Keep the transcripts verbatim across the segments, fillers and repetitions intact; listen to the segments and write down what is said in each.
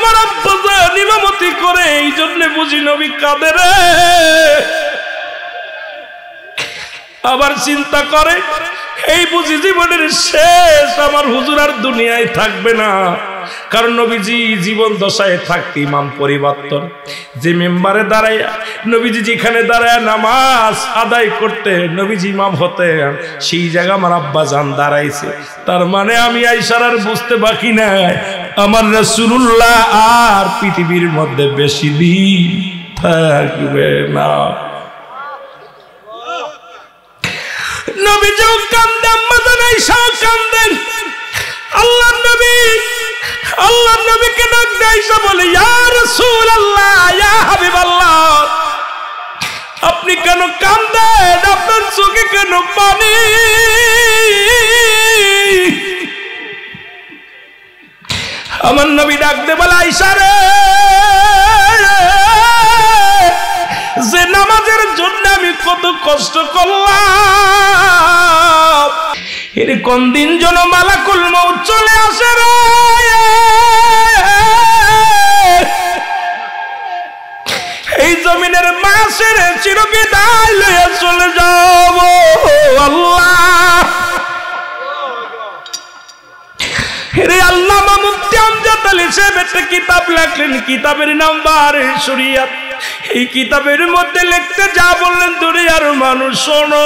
আমার আব্বা জান ইমামতি করে, এই জন্য বুঝি নবী কাঁদে রে। আবার চিন্তা করে এই বুঝি জীবনের শেষ, আমার হুজুর আর দুনিয়ায় থাকবে না। কারণ নবীজি জীবন দশায় থাকতে ইমাম পরিবর্তন। যে মেম্বারে দাঁড়ায় নবীজি যেখানে দাঁড়ায় নামাজ আদায় করতে নবীজি ইমাম হতে, সেই জায়গা আমার আব্বা জান দাঁড়াইছে। তার মানে আমি আইসার আর বুঝতে বাকি নাই আমার রাসূলুল্লাহ আর পৃথিবীর মধ্যে বেশি দিন থাকবে না। নবীজিও কান্দে, আম্মা জান আয়েশাও কান্দেন। আল্লাহর নবী আল্লাহর নবীকে ডাক দিয়ে আয়েশা বলে, ইয়া রাসূলুল্লাহ, ইয়া হাবিবাল্লাহ, আপনি কেন কান্দেন? আপনার চোখে কেন পানি? আমার নবী ডাক দিয়ে বলে, আয়েশা রে, যে নামাজের জন্য আমি কত কষ্ট করলাম, এর কোন দিন যেন মালাকুল মউত চলে আসে রে। এই জমিনের মাসের চিরবিদায় লইয়া চলে যাব আল্লাহ। রে আল্লামা মুফতি আমজাদ আলী সাহেব একটা কিতাব লেখলেন, কিতাবের নাম বারে শরিয়াত। এই কিতাবের মধ্যে লিখতে যা বললেন, দুনিয়ার মানুষ শোনো,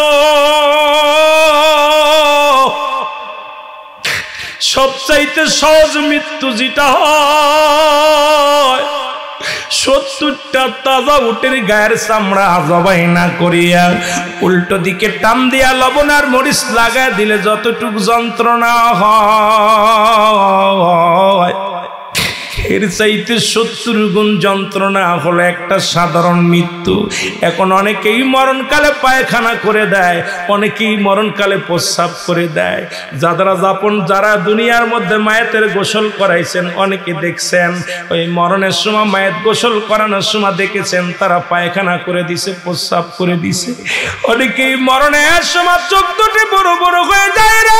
সবচাইতে সহজ মৃত্যু যেটা হয়, সত্তরটা তাজা উটের গায়ের চামড়া জবাই না করিয়া উল্টো দিকে টান দিয়া লবণ আর মরিচ লাগায় দিলে যতটুকু যন্ত্রণা হয়, এর চাইতে সত্তর গুণ যন্ত্রণা হলো একটা সাধারণ মৃত্যু। এখন অনেকেই মরণকালে পায়খানা করে দেয়, অনেকেই মরণকালে প্রস্রাব করে দেয়। যারা যাপন যারা দুনিয়ার মধ্যে মায়েতের গোসল করাইছেন, অনেকে দেখছেন ওই মরণের সময় মায়ের গোসল করানোর সময় দেখেছেন তারা পায়খানা করে দিছে, প্রস্রাব করে দিছে। অনেকেই মরণের সময় চোখ দুটি বড় বড় হয়ে যায় রে।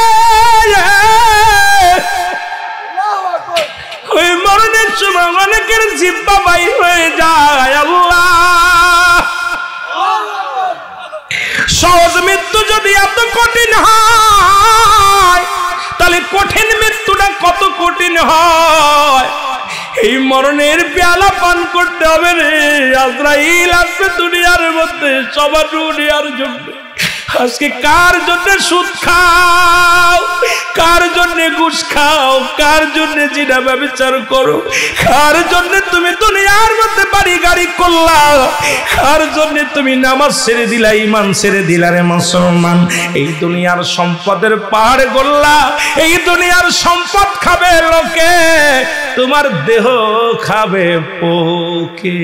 ওই মরণের সময় অনেকের জিহ্বা বাইর হয়ে যায়। আল্লাহ, সহজ মৃত্যু যদি এত কঠিন হয়, তাহলে কঠিন মৃত্যুটা কত কঠিন হয়। এই মরণের পেয়ালা পান করতে হবে রে। আজরাইল আসবে দুনিয়ার মধ্যে সবার দুনিয়ার জন্য। আজকে কার জন্য সুদ খাও, কার জন্য ঘুষ খাও, কার জন্য জিনা ব্যভিচার করো, কার জন্য তুমি দুনিয়ার মধ্যে বাড়ি গাড়ি করলা, কার জন্য তুমি নামাজ ছেড়ে দিলা, ঈমান ছেড়ে দিলা রে মুসলমান। এই দুনিয়ার সম্পদের পাহাড় গড়লা, এই দুনিয়ার সম্পদ খাবে লোকে, তোমার দেহ খাবে পোকে।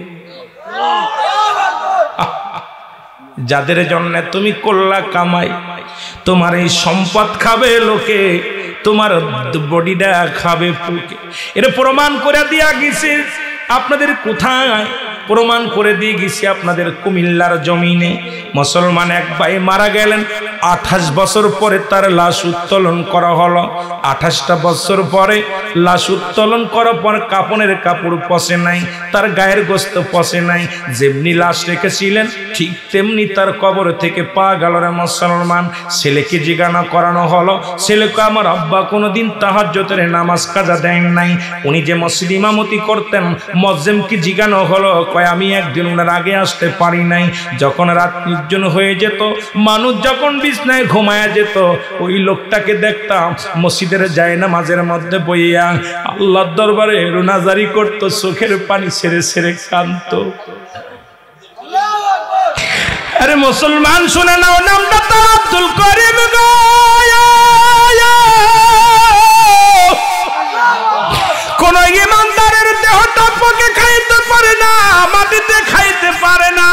যাদের জন্য তুমি করলা কামাই, তোমার এই সম্পদ খাবে লোকে, তোমার বডিটা খাবে পোকে। এটা প্রমাণ করে দিয়া গেছে আপনাদের কোথায়, প্রমাণ করে দিয়ে গেছি আপনাদের কুমিল্লার জমিনে। মুসলমান এক ভাই মারা গেলেন, আঠাশ বছর পরে তার লাশ উত্তোলন করা হলো। আঠাশটা বছর পরে লাশ উত্তোলন করার পর কাপনের কাপড় পচে নাই, তার গায়ের গোস্ত পচে নাই, যেমনি লাশ রেখেছিলেন ঠিক তেমনি তার কবর থেকে পা গেল রে মুসলমান। ছেলেকে জিজ্ঞাসা করানো হলো, ছেলেকে আমার আব্বা কোনোদিন তাহাজ্জুদের নামাজ কাজা দেন নাই, উনি যে মসজিদ ইমামতি করতেন, মুয়াজ্জিনকে জিজ্ঞাসা হলো, কয় আমি একদিন ওনার আগে আসতে পারি নাই। যখন রাত নির্জন হয়ে যেত, মানুষ যখন বিছনায় ঘুমায়া যেত, ওই লোকটাকে দেখতাম মসজিদের জায়নামাজের মধ্যে বইয়া আল্লাহর দরবারে রুনাজারি করত, চোখের পানি ছেড়ে ছেড়ে কাঁদতো। আরে মুসলমান শুনে নাও, নামটা তো আব্দুল করিম গো। কোন ইমানদারের দেহটা পোকে খাইতে পারে না, মাটিতে খাইতে পারে না।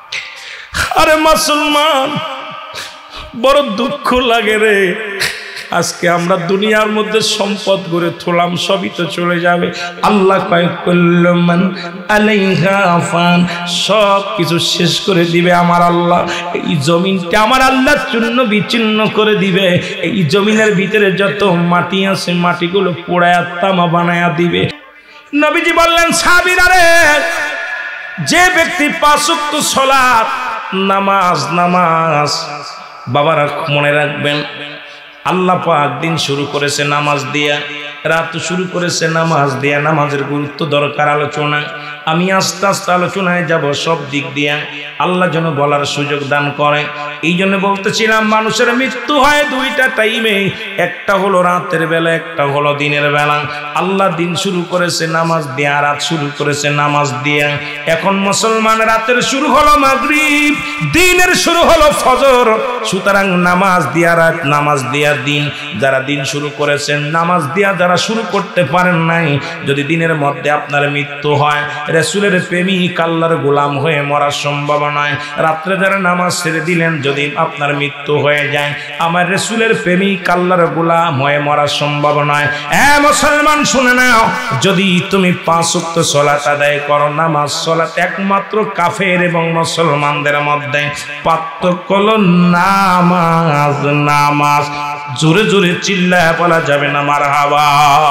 আরে মুসলমান, বড় দুঃখ লাগে রে। আজকে আমরা দুনিয়ার মধ্যে সম্পদ গড়ে তোলাম, সবই তো চলে যাবে। আল্লাহ কয় কুল্লু মান আলাইহা ফান, সব কিছু শেষ করে দিবে আমার আল্লাহ। এই জমিনটা আমার আল্লাহ চূর্ণ বিচ্ছিন্ন করে দিবে। এই জমিনের ভিতরে যত মাটি আছে মাটিগুলো পোড়ায়া তামা বানায়া দিবে। নবীজি বললেন সাহাবীরা রে, যে ব্যক্তি পাঁচ ওয়াক্ত সালাত নামাজ নামাজ বাবারা মনে রাখবেন, আল্লাহ পাক দিন শুরু করেছে নামাজ দিয়া, রাত শুরু করেছে নামাজ দিয়া। নামাজের গুরুত্ব দরকার আলোচনা, আমি আস্তে আস্তে আলোচনায় যাব সব দিক দিয়া, আল্লাহ যেন বলার সুযোগ দান করে। এই জন্য বলতেছিলাম মানুষের মৃত্যু হয় দুইটা টাইমে, একটা হলো রাতের বেলা, একটা হলো দিনের বেলা। আল্লাহ দিন শুরু করেছে নামাজ দিয়া, রাত শুরু করেছে নামাজ দিয়া। এখন মুসলমান রাতের শুরু হলো মাগরিব, দিনের শুরু হলো ফজর। সুতরাং নামাজ দিয়া রাত, নামাজ দিয়া দিন। যারা দিন শুরু করেছেন নামাজ দিয়া যারা শুরু করতে পারেন নাই, যদি দিনের মধ্যে আপনার মৃত্যু হয়, রাসূলের প্রেমিক আল্লাহর গোলাম হয়ে মরার সম্ভাবনায়। রাত্রে যারা নামাজ ছেড়ে দিলেন, যদি আপনার মৃত্যু হয়ে যায়, আমার রাসূলের প্রেমিক আল্লাহর গোলাম হয়ে মরার সম্ভাবনায়। এ মুসলমান শুনে নাও, যদি তুমি পাঁচ ওয়াক্ত সালাত আদায় করো, নামাজ সালাত একমাত্র কাফের এবং মুসলমানদের মধ্যে পার্থক্য হলো নামাজ নামাজ। জোরে জোরে চিল্লায় বলা যাবে না মারহাবা।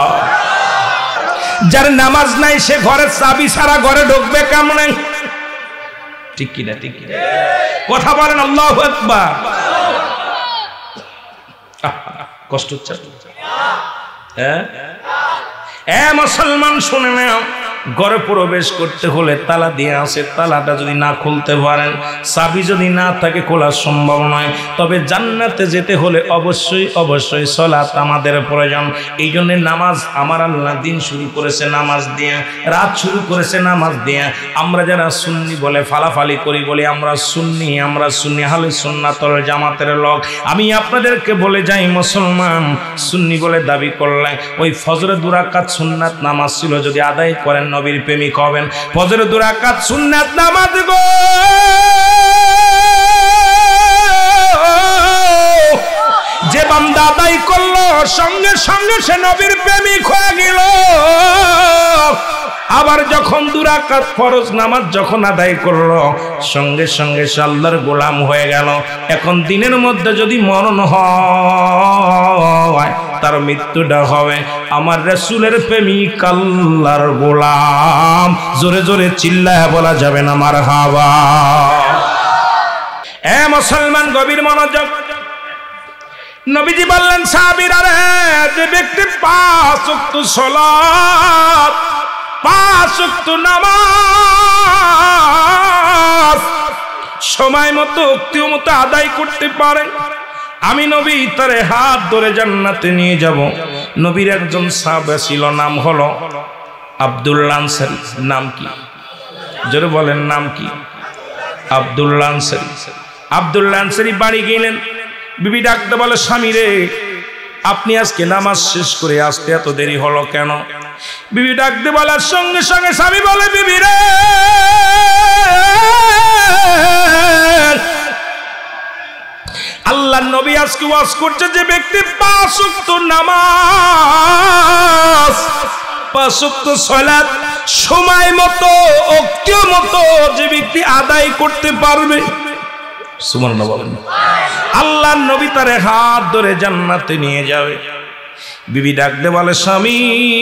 যার নামাজ নাই সে ঘরের চাবি ছাড়া ঘরে ঢুকবে কেমনে? ঠিক কিনা? ঠিক কিনা? কথা বলেন আল্লাহু আকবার। কষ্ট হচ্ছে? হ্যাঁ, এ মুসলমান শুনে নাও, ঘরে প্রবেশ করতে হলে তালা দিয়ে আছে, তালাটা যদি না খুলতে পারেন, চাবি যদি না থাকে খোলা সম্ভব নয়। তবে জান্নাতে যেতে হলে অবশ্যই অবশ্যই সালাত আমাদের প্রয়োজন। এই জন্য নামাজ আমার আল্লাহ দিন শুরু করেছে নামাজ দিয়ে, রাত শুরু করেছে নামাজ দিয়ে। আমরা যারা সুন্নি বলে ফালাফালি করি, বলি আমরা সুন্নি, আমরা সুন্নি আহলে সুন্নাতুল জামাতের লোক। আমি আপনাদেরকে বলে যাই, মুসলমান সুন্নি বলে দাবি করলে ওই ফজরে দুই রাকাত সুন্নাত নামাজ ছিল যদি আদায় করেন, নবীর প্রেমিক হবেন। ফজরে দুই রাকাত সুন্নাত নামাজ গো, যে বান্দা আদায় করলো সঙ্গে সঙ্গে সে নবীর প্রেমিক হয়ে গেল। আবার যখন দুই রাকাত ফরজ নামাজ যখন আদায় করলো, সঙ্গে সঙ্গে সে আল্লাহর গোলাম হয়ে গেল। এখন দিনের মধ্যে যদি মরণ হয়, তার মৃত্যুটা হবে আমার রাসূলের প্রেমিক আল্লাহর গোলাম। জোরে জোরে চিল্লায় বলা যাবে না মারহাবা। এ মুসলমান গভীর মনোযোগ। নবীজি বললেন সাহাবীরা রে, যে ব্যক্তি পাঁচ ওয়াক্ত সালাত, পাঁচ ওয়াক্ত নামাজ সময় মতো অক্তি মতো আদায় করতে পারে, আমি নবী তারে হাত ধরে জান্নাতে নিয়ে যাব। নবীর একজন সাহাবা ছিল, নাম হলো আব্দুল্লাহ আনসারী। নাম কি? জোরে বলেন, নাম কি? আব্দুল্লাহ আনসারী। আব্দুল্লাহ আনসারী বাড়ি গেলেন, বিবি ডাকতে বলে, স্বামী রে, আপনি আজকে নামাজ শেষ করে আসতে এত দেরি হলো কেন? বিবি ডাকতে বলার সঙ্গে সঙ্গে স্বামী বলে, বিবি রে, আল্লাহর নবী আজকে ওয়াজ করছে, যে ব্যক্তি পাঁচ ওয়াক্ত নামাজ, পাঁচ ওয়াক্ত সালাত সময় মতো ওক্তি মতো যে ব্যক্তি আদায় করতে পারবে, সুবহানাল্লাহ বলেন, আল্লাহর নবী তারে হাত ধরে জান্নাতে নিয়ে যাবে। বিবি ডাকতে বলে, স্বামী,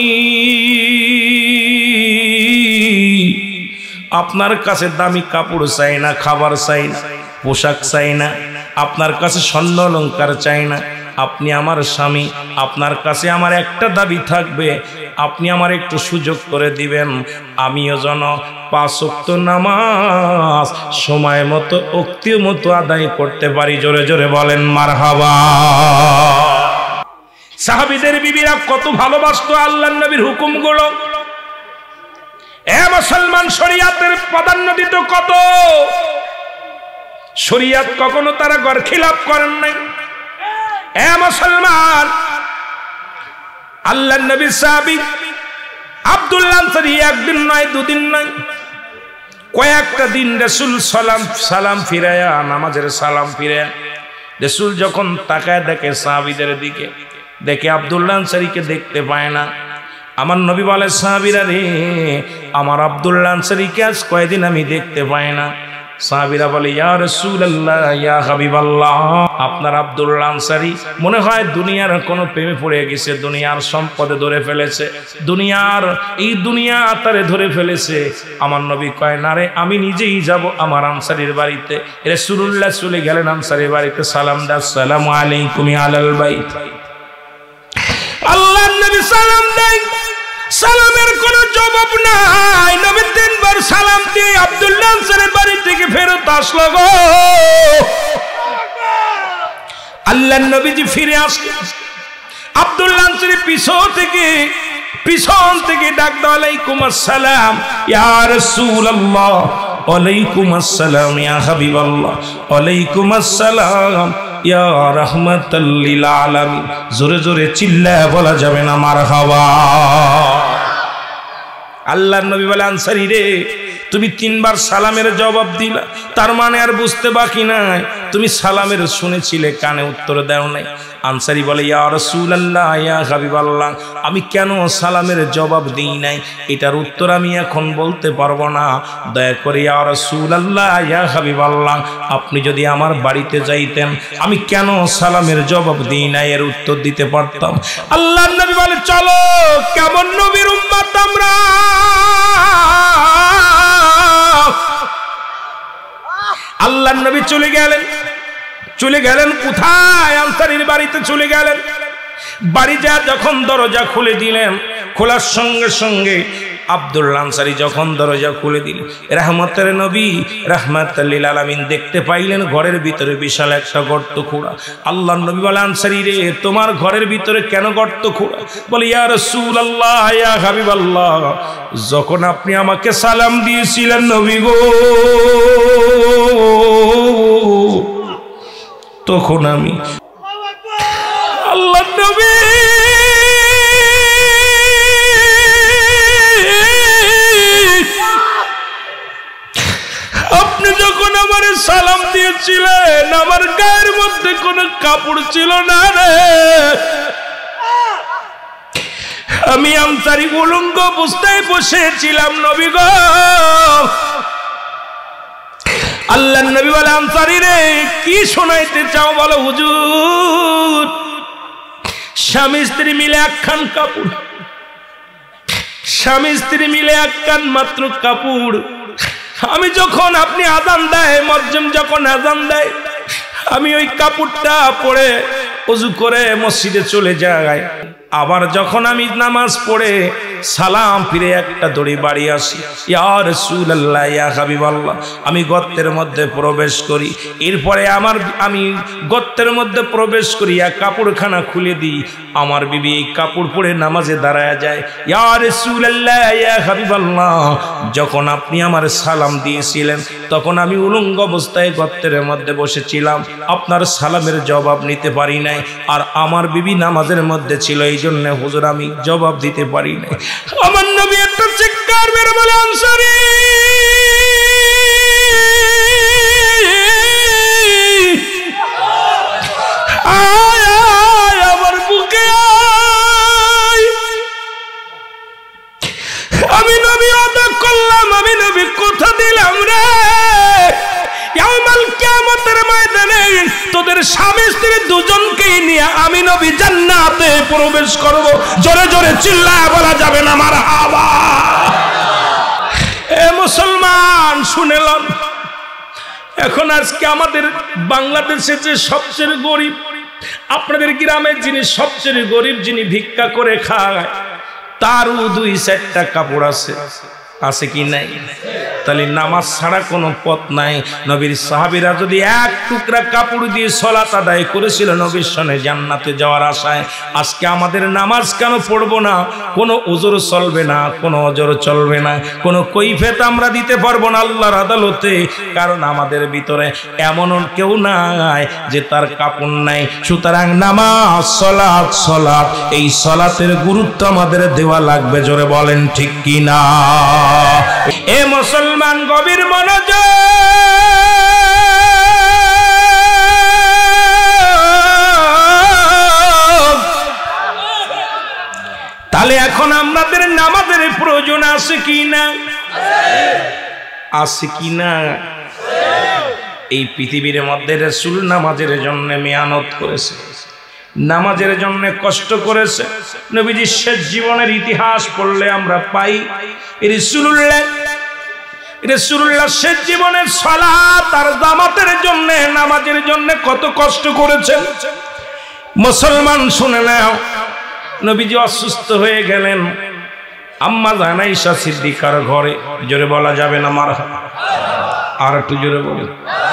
আপনার কাছে দামি কাপড় চাই না, খাবার চাই না, পোশাক চাই না, আপনার কাছে স্বর্ণ অলংকার চাই না, আপনি আমার স্বামী, আপনার কাছে আমার একটা দাবি থাকবে, আপনি আমার একটু সুযোগ করে দিবেন, আমিও যেন পাঁচ ওয়াক্ত নামাজ সময় মতো ওক্তি মতো আদায় করতে পারি। জোরে জোরে বলেন মারহাবা। সাহাবীদের বিবিরা কত ভালোবাসতো আল্লাহর নবীর হুকুমগুলো। এ মুসলমান, শরীয়তের প্রাধান্য দিত কত। শরীয়ত কখনো তারা গর খিলাফ করেন নাই। এ মুসলমান, আল্লাহর নবীর সাহাবী আব্দুল্লাহ আনসারী একদিন নয়, দুদিন নয়, কয়েকটা দিন রাসূল সালাম সালাম ফিরায়া, নামাজের সালাম ফিরায়া রাসূল যখন তাকায় দেখে সাহাবীদের দিকে, দেখে আব্দুল্লাহ আনসারীকে দেখতে পায় না। আমার নবী বলে, সাহাবীরা রে, আমার আব্দুল্লাহ আনসারীকে আজ কয়দিন আমি দেখতে পাই না। সাহাবীরা বলে, ইয়া রাসূলুল্লাহ, ইয়া হাবিবাল্লাহ, আপনার আব্দুল্লাহ আনসারী মনে হয় দুনিয়ার কোনো প্রেমে পড়ে গেছে, দুনিয়ার সম্পদে ধরে ফেলেছে, দুনিয়ার এই দুনিয়া তারে ধরে ফেলেছে। আমার নবী কয়, না রে, আমি নিজেই যাব আমার আনসারীর বাড়িতে। রাসূলুল্লাহ চলে গেলেন আনসারীর বাড়িতে, সালাম দা, আসসালামু আলাইকুম আলাল বাইত। আল্লাহর নবী সালাম দেয়, সালামের কোনো জবাব নাই। নবী তিনবার সালাম দিয়ে আব্দুল্লাহ আনসারীর বাড়ি থেকে ফেরত আসলো গো। আল্লাহর নবীজি ফিরে আসলেন, আব্দুল্লাহ আনসারী পিছন থেকে পিছন থেকে ডাক দাও, আলাইকুম আসসালাম ইয়া রাসূলুল্লাহ, ওয়ালাইকুম আসসালাম ইয়া হাবিবাল্লাহ, ওয়ালাইকুম আসসালাম ইয়া রাহমাতাল লিল আলামিন। জোরে জোরে চিল্লায় বলা যাবে না মারহাবা। আল্লাহর নবী বলে, আনসারী রে, তুমি তিনবার সালামের জবাব দিলা, তার মানে আর বুঝতে বাকি নাই তুমি সালামের শুনেছিলে, কানে উত্তর দাও নাই। আনসারী বলে, ইয়া রাসূলুল্লাহ, ইয়া হাবিবাল্লাহ, আমি কেন সালামের জবাব দিই নাই এটার উত্তর আমি এখন বলতে পারবো না। দয়া করে ইয়া রাসূলুল্লাহ, ইয়া হাবিবাল্লাহ, আপনি যদি আমার বাড়িতে যাইতেন আমি কেন সালামের জবাব দিই নাই এর উত্তর দিতে পারতাম। আল্লাহর নবী বলে, চলো, কেমন নবীর উম্মত আমরা। আল্লাহর নবী চলে গেলেন, চলে গেলেন কোথায়? আনসারীর বাড়িতে চলে গেলেন। বাড়ি যা যখন দরজা খুলে দিলেন, খোলার সঙ্গে সঙ্গে আব্দুল্লাহ আনসারী যখন দরজা খুলে দিলেন, রাহমাতের নবী রাহমাতাল লিল আলামিন দেখতে পাইলেন ঘরের ভিতরে বিশাল একটা গর্ত খোঁড়া। আল্লাহর নবী বলে, আনসারী রে, তোমার ঘরের ভিতরে কেন গর্ত খোঁড়া? বলে, ইয়া রাসূলুল্লাহ, ইয়া হাবিবাল্লাহ, যখন আপনি আমাকে সালাম দিয়েছিলেন নবী গো, তখন আমি আল্লাহর নবী আপনি যখন আমার সালাম দিয়েছিলেন আমার গায়ের মধ্যে কোনো কাপড় ছিল না রে, আমি আনসারী উলঙ্গ অবস্থায় বসেছিলাম নবী গো। আল্লাহর নবী বলে, আনসারী রে, কি শোনাইতে চাও বলো? হুজুর, স্বামী স্ত্রী মিলে একখান কাপড়, স্বামী স্ত্রী মিলে একখান মাত্র কাপড়। আমি যখন আপনি আযান দেয়, মুয়াজ্জিন যখন আযান দেয়, আমি ওই কাপড়টা পরে ওযু করে মসজিদে চলে যাই। আবার যখন আমি নামাজ পড়ে সালাম ফিরে একটা দড়ি বাড়ি আসি, ইয়া রাসূলুল্লাহ, ইয়া হাবিবাল্লাহ, আমি গর্তের মধ্যে প্রবেশ করি। এরপরে আমার আমি গর্তের মধ্যে প্রবেশ করি, এক কাপড়খানা খুলে দিই, আমার বিবি এই কাপড় পরে নামাজে দাঁড়ায় যায়। ইয়া রাসূলুল্লাহ, ইয়া হাবিবাল্লাহ, যখন আপনি আমার সালাম দিয়েছিলেন তখন আমি উলঙ্গ অবস্থায় গর্তের মধ্যে বসেছিলাম, আপনার সালামের জবাব নিতে পারি নাই, আর আমার বিবি নামাজের মধ্যে ছিল, এই জন্য হুজুর আমি জবাব দিতে পারি নাই। আমার নবী একটা চিৎকার মেরে বলে, আনসারী, আয় আয় আমার বুকে আয়। আমি নবী ওয়াদা করলাম, আমি নবী কথা দিলাম রে, ইয়াউমাল কিয়ামতের ময়দানে তোদের স্বামী স্ত্রী দুজনকেই নিয়ে আমি নবী জান্নাতে প্রবেশ করব। জোরে জোরে চিল্লায় বলা যাবে না মারহাবা। এ মুসলমান শুনেলাম, এখন আজকে আমাদের বাংলাদেশে যে সবচেয়ে গরিব, আপনাদের গ্রামের যিনি সবচেয়ে গরিব, যিনি ভিক্ষা করে খায়, তারও দুই চারটা কাপড় আছে, আছে কি নাই? তাহলে নামাজ ছাড়া কোনো পথ নাই। নবীর সাহাবীরা যদি এক টুকরা কাপড় দিয়ে সালাত আদায় করেছিল নবীর সনে জান্নাতে যাওয়ার আশায়, আজকে আমাদের নামাজ কেন পড়বো না? কোনো ওজর চলবে না, কোনো ওজর চলবে না, কোনো কৈফিয়ত আমরা দিতে পারবো না আল্লাহর আদালতে, কারণ আমাদের ভিতরে এমন কেউ নাই যে তার কাপড় নাই। সুতরাং নামাজ, সালাত, সালাত, এই সালাতের গুরুত্ব আমাদের দেওয়া লাগবে। জোরে বলেন ঠিক কি না? এ মুসলমান গভীর মনোযোগ, তাহলে এখন আমাদের নামাজের প্রয়োজন আছে কি না? আছে কি না? এই পৃথিবীর মধ্যে রাসূল নামাজের জন্য মেহনত করেছে, নামাজের জন্য কষ্ট করেছে। নবীজির শেষ জীবনের ইতিহাস পড়লে আমরা পাই রাসূলুল্লাহ রাসূলুল্লাহ শেষ জীবনের সালাত আর জামাতের জন্য, নামাজের জন্য কত কষ্ট করেছেন। মুসলমান শুনে নাও, নবীজি অসুস্থ হয়ে গেলেন আম্মা জান আয়েশা সিদ্দিকার ঘরে। জোরে বলা যাবে না মারহাবা? আর একটু জোরে বলেন।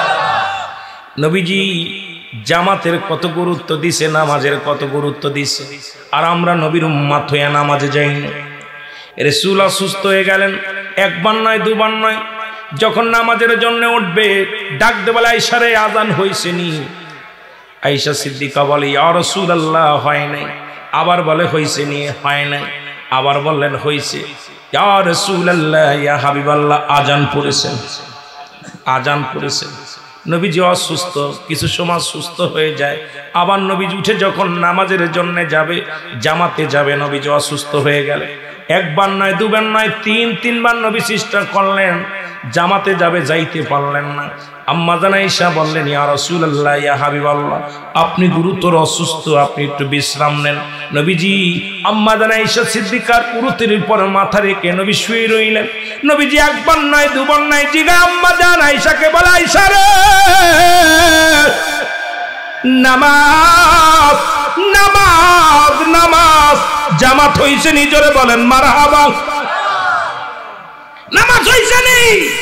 নবীজি জামাতের কত গুরুত্ব দিছে, নামাজের কত গুরুত্ব দিছে, আর আমরা নবীর উম্মত হয়ে নামাজে যাই না। রাসূল অসুস্থ হয়ে গেলেন, একবার নয় দুবার নয়, যখন নামাজের জন্য উঠবে ডাক দে বলে আয়েশা রে আজান হইছে নি? আয়েশা সিদ্দিকা বলে ইয়া রাসূলুল্লাহ হয় নাই। আবার বলে হইছে নি? হয় নাই। আবার বললেন হইছে। ইয়া রাসূলুল্লাহ ইয়া হাবিবাল্লাহ আজান পড়েছেন, আজান পড়েছেন। নবীজি অসুস্থ, কিছু সময় সুস্থ হয়ে যায়, আবার নবীজি উঠে যখন নামাজের জন্য যাবে, জামাতে যাবে, নবীজি অসুস্থ হয়ে গেলে একবার নয় দুবার নয় তিন তিনবার নবী চেষ্টা করলেন, জামাতে যাবে, যাইতে পারলেন না। আম্মা জান আয়েশা বললেন ইয়া রাসূলুল্লাহ ইয়া হাবিবাল্লাহ আপনি গুরুতর অসুস্থ, আপনি একটু বিশ্রাম নেন। নবীজি আম্মা জান আয়েশা সিদ্দিকার উরুতের উপর মাথা রেখে নবী শুয়ে রইলেন। নবীজি একবার নয় দুবার নয় জিগা আম্মা জান আয়েশাকে বলে আয়েশা রে নামাজ নামাজ নামাজ জামাত হইছে নি? জোরে বলেন মারহাবা। নামাজ হইছে নি?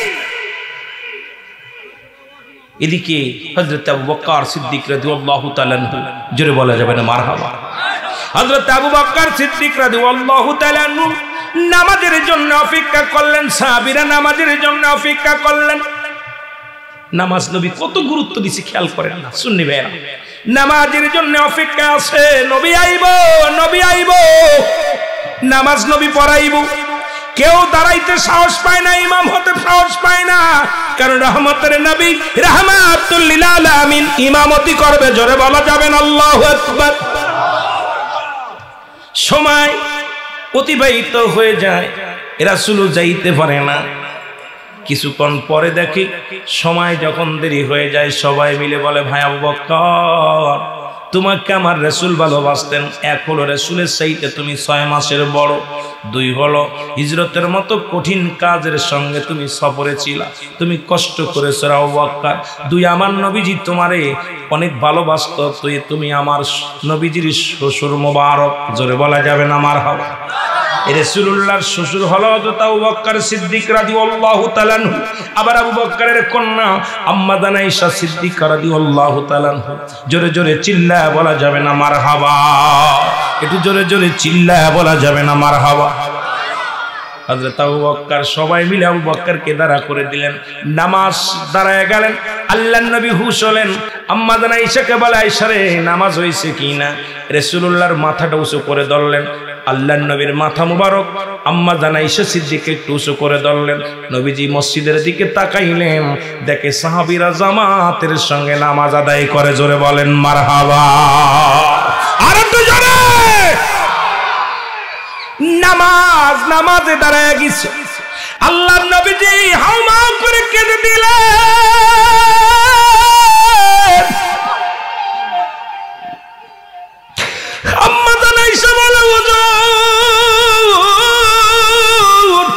এদিকে হযরত আবু বকর সিদ্দিক রাদিয়াল্লাহু তাআলা আনহু, জোরে বলা যাবে না মারহাবা? হযরত আবু বকর সিদ্দিক রাদিয়াল্লাহু তাআলা আনহু নামাজের জন্য অপেক্ষা করলেন, সাহাবীরা নামাজের জন্য অপেক্ষা করলেন। নামাজ নবী কত গুরুত্ব দিছে খেয়াল করেন না সুন্নি ভাইরা। নামাজের জন্য অপেক্ষা আছে, নবী আইব নবী আইব, নামাজ নবী পড়াইব। কেউ দাঁড়াইতে সাহস পায় না, ইমাম হতে সাহস পায় না, কারণ রহমতের নবী রাহমাতুল লিল আলামিন ইমামতি করবে। জোরে বলা যাবেন আল্লাহু আকবার। সময় অতিবাহিত হয়ে যায়, রাসূল যাইতে পারে না। কিছুক্ষণ পরে দেখি সময় যখন দেরি হয়ে যায়, সবাই মিলে বলে ভাই আবু বকর তোমাকে আমার রাসূল ভালোবাসতেন, এক হলো রাসূলের চাইতে তুমি ছয় মাসের বড়, দুই হলো হিজরতের মতো কঠিন কাজের সঙ্গে তুমি সফরে ছিলা, তুমি কষ্ট করেছো আবু বকর। দুই আমার নবীজি তোমারে অনেক ভালোবাসতো, তুই তুমি আমার নবীজির শ্বশুর মোবারক। জোরে বলা যাবে না মারহাবা? রাসূলুল্লাহর শ্বশুর হলো হযরত আবু বকর সিদ্দিক রাদিয়াল্লাহু তাআলা আনহু। আবার আবু বকরের কন্যা আম্মা জান আয়েশা সিদ্দিকা রাদিয়াল্লাহু তাআলা আনহা। জোরে জোরে চিল্লায়া বলা যাবে না মারহাবা? একটু জোরে জোরে চিল্লায়া বলা যাবে না মারহাবা? হযরত আবু বকর সবাই মিলে আবু বকরকে দাঁড়া করে দিলেন, নামাজ দাঁড়ায় গেলেন। আল্লাহর নবী হুশ হলেন, আম্মা জান আয়েশাকে বলে আয়েশা রে নামাজ হইছে কিনা? রাসূলুল্লাহর মাথাটা উঁচু করে ধরলেন, আল্লাহর নবীর মাথা মুবারক আম্মা জান আয়েশা সিদ্দিকা একটু উঁচু করে ধরলেন। নবীজি মসজিদের দিকে তাকাইলেন, দেখে সাহাবীরা জামাতের সঙ্গে নামাজ আদায় করে। জোরে বলেন মারহাবা? আর একটু জোরে। নামাজ নামাজে দাঁড়ায় গেছে, আল্লাহর নবীজি হাউমাউ করে কেঁদে দিলেন। আম্মা জান আয়েশা বলে হুজুর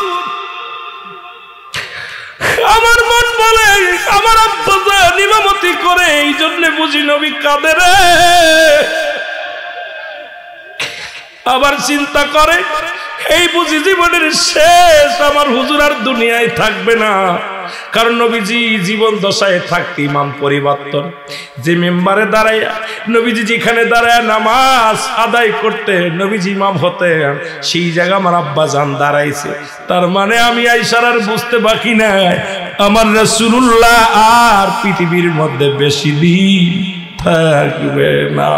আমার মন বলে আমার আব্বা জান ইমামতি করে, এই জন্য বুঝি নবী কাঁদে রে। আবার চিন্তা করে এই বুঝি জীবনের শেষ, আমার হুজুর আর দুনিয়ায় থাকবে না। কারণ নবীজি জীবন দশায় থাকতে ইমাম পরিবর্তন, যে মেম্বারে দাঁড়ায় নবীজি যেখানে দাঁড়ায় নামাজ আদায় করতে নবীজি ইমাম হতে, সেই জায়গা আমার আব্বা জান দাঁড়াইছে। তার মানে আমি আয়েশার আর বুঝতে বাকি নাই আমার রাসূলুল্লাহ আর পৃথিবীর মধ্যে বেশি দিন থাকবে না।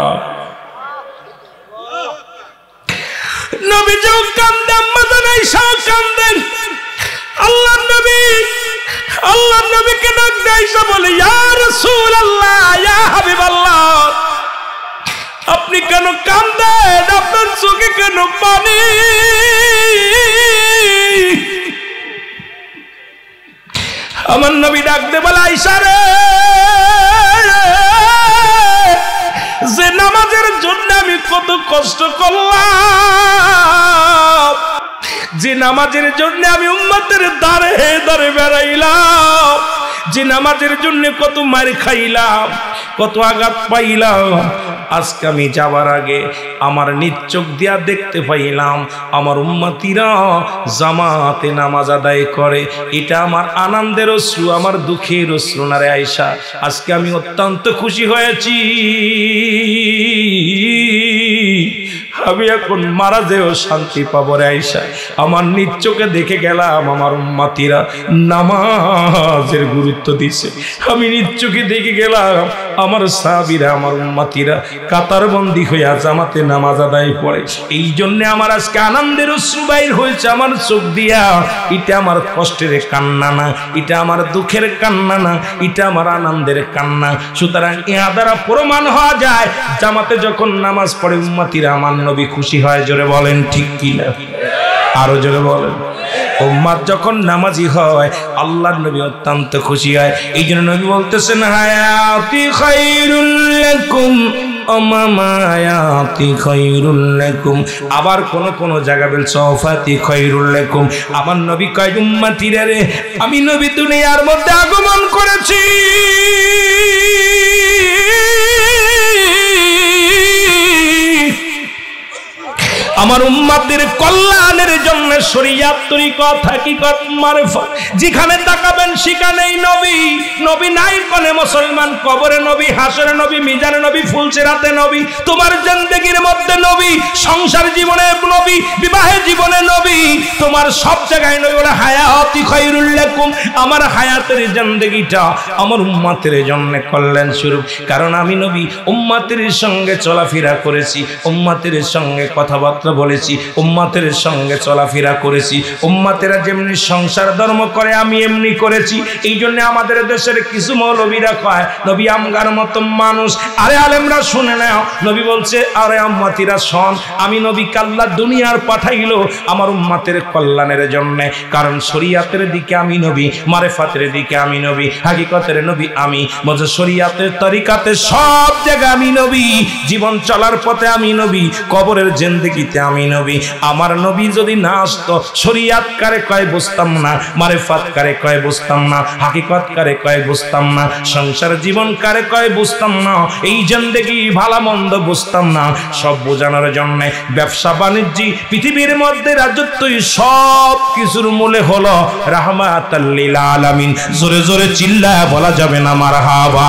নবীজিও কাঁদেন, আম্মা জান আয়েশাও কাঁদেন। আল্লাহর নবী আল্লাহর নবীকে ডাক দিয়ে আয়েশা বলে ইয়া রাসূলুল্লাহ ইয়া হাবিবাল্লাহ আপনি কেন কান্দেন? আপনার চোখে কেন পানি? আমার নবী ডাকতে বলে, আয়েশা রে, যে নামাজের জন্য আমি কত কষ্ট করলাম, যে নামাজের জন্য আমি উম্মতের দাঁড়ে দাঁড়ে বেড়াইলাম, যে নামাজের জন্য কত মার খাইলাম, কত আঘাত পাইলাম, আজকে আমি যাবার আগে আমার নিজ চোখ দিয়া দেখতে পাইলাম আমার উম্মতিরা জামাতে নামাজ আদায় করে। এটা আমার আনন্দের অশ্রু, আমার দুঃখের অশ্রু না রে আয়েশা। আজকে আমি অত্যন্ত খুশি হয়েছি। আমি এখন মারা যেও শান্তি পাবো রে আয়েশা। আমার নিজ চোখে দেখে গেলাম আমার উম্মতিরা নামাজের গুরুত্ব দিছে। আমি নিজ চোখে দেখে গেলাম আমার সাহাবীরা, আমার উম্মতিরা কাতারবন্দি হয়ে জামাতে নামাজ আদায় করে। এই জন্য আমার আজকে আনন্দের অশ্রু বাইর হয়েছে আমার চোখ দিয়া। এটা আমার কষ্টের কান্না না, এটা আমার দুঃখের কান্না না, এটা আমার আনন্দের কান্না। সুতরাং ইহা দ্বারা প্রমাণ হওয়া যায় জামাতে যখন নামাজ পড়ে উম্মতিরা আমার নবী খুশি হয়। জোরে বলেন ঠিক কিনা? আরো জোরে বলেন। উম্মত যখন নামাজি হয় আল্লাহর নবী অত্যন্ত খুশি হয়। এই জন্য নবী বলতেছেন, হায়াতি খায়রুল লাকুম আমামায়াতি খায়রুল লাকুম। আবার কোন কোন জায়গা বলছে ওফাতি খায়রুল লাকুম। আমার নবী কয়, উম্মতিরা রে, আমি নবী দুনিয়ার মধ্যে আগমন করেছি আমার উম্মতের কল্যাণের জন্য। শরীয়ত, তরিকত, হাকিকত, মারফত যেখানে তাকাবেন সেখানেই নবী। নবী নাই কোনে মুসলমান, কবরে নবী, হাসরে নবী, মিজানে নবী, ফুলসিরাতে নবী, তোমার জিন্দেগির মধ্যে নবী, সংসার জীবনে নবী, বিবাহের জীবনে নবী, তোমার সব জায়গায় নবী। বলে হায়াতি খায়রুল লাকুম, আমার হায়াতের জিন্দেগিটা আমার উম্মতের জন্য কল্যাণ স্বরূপ। কারণ আমি নবী উম্মতের সঙ্গে চলাফেরা করেছি, উম্মতের সঙ্গে কথাবার্তা বলেছি, উম্মতের সঙ্গে চলাফেরা করেছি। উম্মতেরা যেমনি সংসার ধর্ম করে আমি এমনি করেছি। এই জন্য আমাদের দেশের কিছু মৌলবীরা কয় নবী আমগার মতো মানুষ। আরে আলেমরা শুনে নাও, নবী বলছে, আরে উম্মতিরা শোন, আমি নবী আল্লাহ দুনিয়ার পাঠাইলো আমার উম্মতের কল্যাণের জন্য। কারণ শরীয়তের দিকে আমি নবী, মারেফাতের দিকে আমি নবী, হাকিকতের নবী আমি, বলছে শরীয়তের তরিকাতে সব জায়গায় আমি নবী, জীবন চলার পথে আমি নবী, কবরের জিন্দেগিতে আমি নবী। আমার নবী যদি না আসতো শরীয়ত কারে কয় বুঝতাম না, মারিফাত কারে কয় বুঝতাম না, হাকিকত কারে কয় বুঝতাম না, সংসার জীবন কারে কয় বুঝতাম না, এই জিন্দেগি ভালো মন্দ বুঝতাম না। সব বোঝানোর জন্য ব্যবসা বাণিজ্য পৃথিবীর মধ্যে রাজত্বই সব কিছুর মূলে হলো রাহমাতাল লিল আলামিন। জোরে জোরে চিল্লায় বলা যাবে না মারহাবা।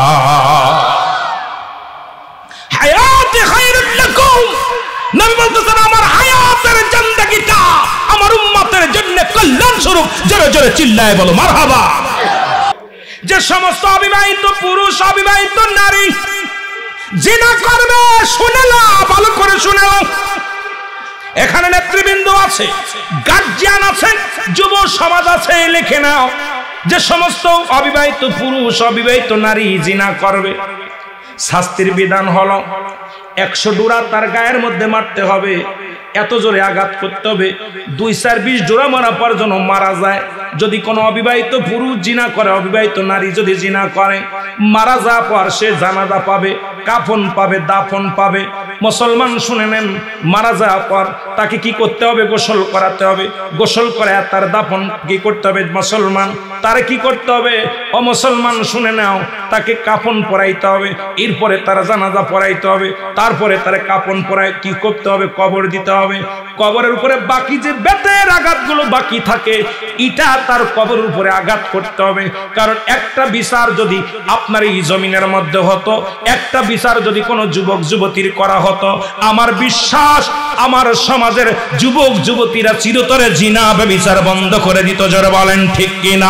হায়াতে খায়রুল লাকুম, নবী বলতেছেন আমার হায়াতের জিন্দেগিটা আমার উম্মতের জন্য কল্যাণ স্বরূপ। জোরে জোরে চিল্লায় বলো মারহাবা। যে সমস্ত অবিবাহিত পুরুষ, অবিবাহিত নারী জিনা করবে, শুনে নাও, ভালো করে শুনে নাও। এখানে নেতৃবৃন্দ আছে, গার্জিয়ান আছে, যুব সমাজ আছে, লিখে নাও। যে সমস্ত অবিবাহিত পুরুষ, অবিবাহিত নারী জিনা করবে, শাস্তির বিধান হলো একশো ডোরা তার গায়ের মধ্যে মারতে হবে, এত জোরে আঘাত করতে হবে, দুই চার বিশ ডোরা মারা পর যেন মারা যায়। যদি কোনো অবিবাহিত পুরুষ জিনা করে, অবিবাহিত নারী যদি জিনা করে, মারা যাওয়ার পর সে জানাজা পাবে, কাফন পাবে, দাফন পাবে। মুসলমান শুনে নেন, মারা যাওয়ার পর তাকে কি করতে হবে? গোসল করাতে হবে। গোসল করে তার দাফন কি করতে হবে? মুসলমান তারে কি করতে হবে? ও মুসলমান শুনে নাও, তাকে কাফন পরাইতে হবে, এরপরে তার জানাজা পরাইতে হবে, তারপরে তার কাফন পরাই কি করতে হবে? কবর দিতে হবে। কবরের উপরে বাকি যে বেতের আঘাতগুলো বাকি থাকে, এটা তার কবরের উপরে আঘাত করতে হবে। কারণ একটা বিচার যদি আপনার এই জমিনের মধ্যে হতো, একটা বিচার যদি কোনো যুবক যুবতীর করা হতো, আমার বিশ্বাস আমার সমাজের যুবক যুবতীরা চিরতরে জিনা ব্যভিচার বন্ধ করে দিত। জোরে বলেন ঠিক কিনা?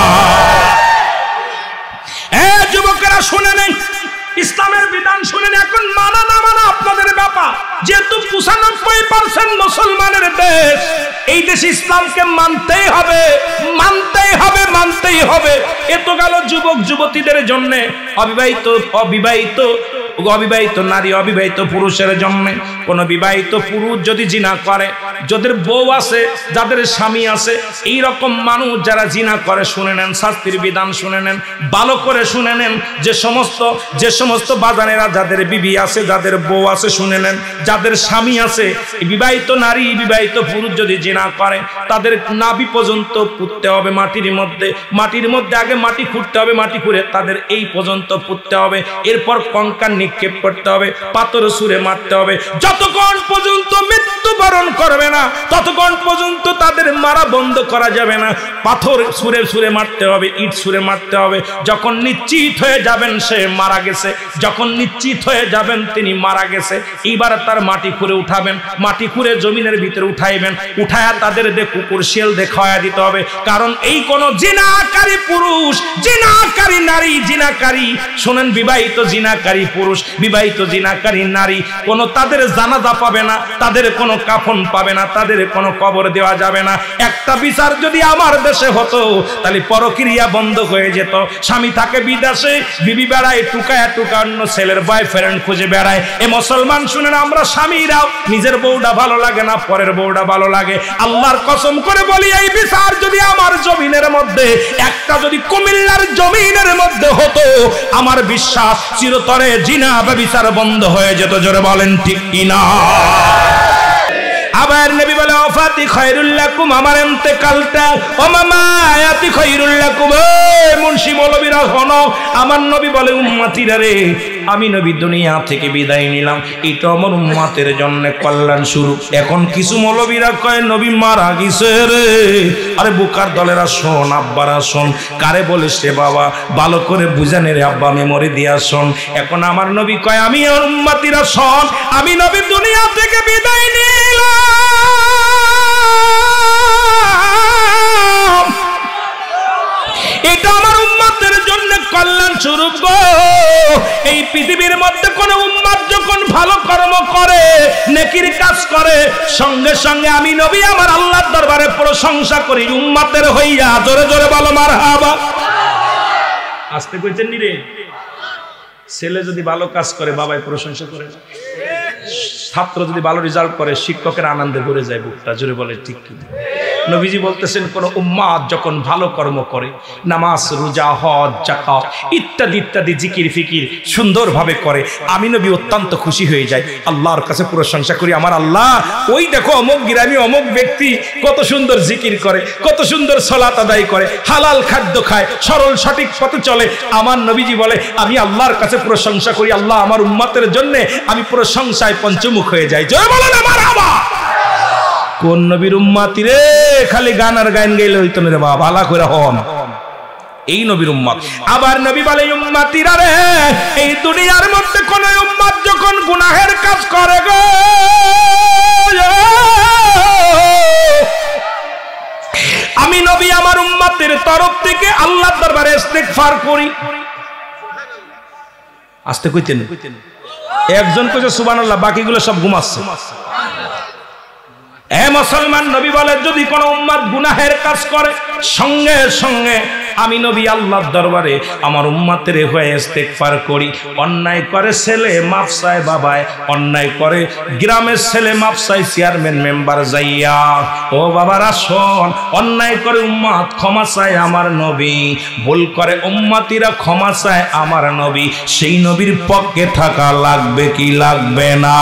এ যুবকেরা শুনে নেন, ইসলামের বিধান শুনেন। এখন মানা না মানা আপনাদের ব্যাপার। যেহেতু পঁচানব্বই পার্সেন্ট মুসলমানের দেশ, এই দেশে ইসলামকে মানতেই হবে, মানতেই হবে, মানতেই হবে। এত গেল যুবক যুবতীদের জন্য। অবিবাহিত অবিবাহিত অবিবাহিত নারী অবিবাহিত পুরুষের জন্য। কোন বিবাহিত পুরুষ যদি জিনা করে, যাদের বউ আছে, যাদের স্বামী আছে, এই রকম মানুষ যারা জিনা করে, শুনে নেন শাস্তির বিধান, শুনে নেন ভালো করে, শুনে নেন। যে সমস্ত যে সমস্ত বাজানেরা যাদের বিবি আছে, যাদের বউ আছে, শুনে নেন, যাদের স্বামী আছে, বিবাহিত নারী বিবাহিত পুরুষ যদি জিনা করে, তাদের নাভি পর্যন্ত পুঁততে হবে মাটির মধ্যে। মাটির মধ্যে আগে মাটি খুঁড়তে হবে, মাটি খুঁড়ে তাদের এই পর্যন্ত পুঁততে হবে। এরপর কঙ্কাল নিক্ষেপ করতে হবে, পাথর ছুঁড়ে মারতে হবে। যতক্ষণ পর্যন্ত মৃত্যুবরণ করবে না, ততক্ষণ পর্যন্ত তাদের মারা বন্ধ করা যাবে না। পাথর ছুঁড়ে ছুঁড়ে মারতে হবে, ইট ছুঁড়ে মারতে হবে। যখন নিশ্চিত হয়ে যাবেন সে মারা গেছে, যখন নিশ্চিত হয়ে যাবেন তিনি মারা গেছে, এইবার তার মাটি খুঁড়ে উঠাবেন, মাটি খুঁড়ে জমিনের ভিতরে উঠাইবেন। উঠায়া তাদের দিয়ে কুকুর শিয়াল দিয়ে খাওয়া দিতে হবে। কারণ এই কোন জিনাকারী পুরুষ, জিনাকারী নারী, জিনাকারী, শোনেন, বিবাহিত জিনাকারী পুরুষ, বিবাহিত জিনাকারী নারী, কোন তাদের জানাজা পাবে না, তাদের কোনো কাফন পাবে না, তাদের কোনো কবর দেওয়া যাবে না। একটা বিচার যদি আমার দেশে হতো, তাহলে পরক্রিয়া বন্ধ হয়ে যেত। স্বামী থাকে বিদেশে, বিবি বেড়ায় টুকায়া টুকা অন্য ছেলের বয়ফ্রেন্ড খুঁজে বেড়ায়। এ মুসলমান শুনেন, আমরা স্বামীরাও নিজের বউটা ভালো লাগে না, পরের বউটা ভালো লাগে। আল্লাহর কসম করে বলি, এই বিচার যদি আমার জমিনের মধ্যে, একটা যদি কুমিল্লার জমিনের মধ্যে হতো, আমার বিশ্বাস চিরতরে জিনা ব্যভিচার বন্ধ হয়ে যেত। জোরে বলেন ঠিক কিনা? আবার নবী বলে, ওয়াফাতি খায়রুল লাকুম, আমার ইন্তেকালটা ও মামায়াতি খায়রুল লাকুম। এই মুন্সি মৌলবীরা শোনো, আমার নবী বলে, উম্মতিরা রে, আমি নবী দুনিয়া থেকে বিদায় নিলাম, এটা আমার উম্মতের জন্য কল্যাণ শুরু। এখন কিছু মৌলবীরা কয় নবী মারা গেছে রে। আরে বুকার দলেরা শোন, আব্বারা শোন, কারে বলিস রে বাবা, ভালো করে বুঝানে রে আব্বা, মেমোরি দিয়া শোন। এখন আমার নবী কয়, আমি আর উম্মতিরা শোন, আমি নবী দুনিয়া থেকে বিদায় নিলাম, এটা আমার উম্মতের জন্য কল্যাণ স্বরূপ গো। এই পৃথিবীর মধ্যে কোন উম্মত যখন ভালো কর্ম করে, নেকির কাজ করে, সঙ্গে সঙ্গে আমি নবী আমার আল্লাহর দরবারে প্রশংসা করি উম্মতের হইয়া। জোরে জোরে বলো মারহাবা। আসতে কইছেন নি রে? ছেলে যদি ভালো কাজ করে বাবাই প্রশংসা করে, ছাত্র যদি ভালো রেজাল্ট করে শিক্ষকের আনন্দে ভরে যায় বুকটা। জোরে বলে ঠিক কি? নবীজি বলতেছেন, কোন উম্মাত যখন ভালো কর্ম করে, নামাজ, রোজা, হজ, যাকাত ইত্যাদি ইত্যাদি জিকির ফিকির সুন্দরভাবে করে, আমি নবী অত্যন্ত খুশি হয়ে যাই, আল্লাহর কাছে প্রশংসা করি, আমার আল্লাহ, ওই দেখো অমুক গ্রামে অমুক ব্যক্তি কত সুন্দর জিকির করে, কত সুন্দর সালাত আদায় করে, হালাল খাদ্য খায়, সরল সঠিক পথে চলে। আমার নবীজি বলে, আমি আল্লাহর কাছে প্রশংসা করি, আল্লাহ আমার উম্মতের জন্য আমি প্রশংসায় পঞ্চমুখ হয়ে যাই। জয় বলেন আমার বাবা। কোন নবীর উম্মতি রে? খালি গান আর গান গাইলে হইতো না রে বাবা, ভালো করে হন, এই নবীর উম্মত। আবার নবী বলে, উম্মতিরা রে, এই দুনিয়ার মধ্যে কোন উম্মত যখন গুনাহের কাজ করে গো, আমি নবী আমার উম্মতের তরফ থেকে আল্লাহর দরবারে ইস্তিগফার করি। আস্তে কইতেন, একজন কইছে সুবহানাল্লাহ, বাকিগুলো সব ঘুমাচ্ছে। এ মুসলমান, নবী বলে, যদি কোন উম্মত গুনাহের কাজ করে, সঙ্গে সঙ্গে আমি নবী আল্লাহর দরবারে আমার উম্মতের হয়ে ইস্তিগফার করি। অন্যায় করে ছেলে মাফ চায় বাবায়, অন্যায় করে গ্রামের ছেলে মাফ চায় চেয়ারম্যান মেম্বার যাইয়া। ও বাবারা শোন, অন্যায় করে উম্মত ক্ষমা চায় আমার নবী, ভুল করে উম্মতিরা ক্ষমা চায় আমার নবী। সেই নবীর পক্ষে থাকা লাগবে কি লাগবে না?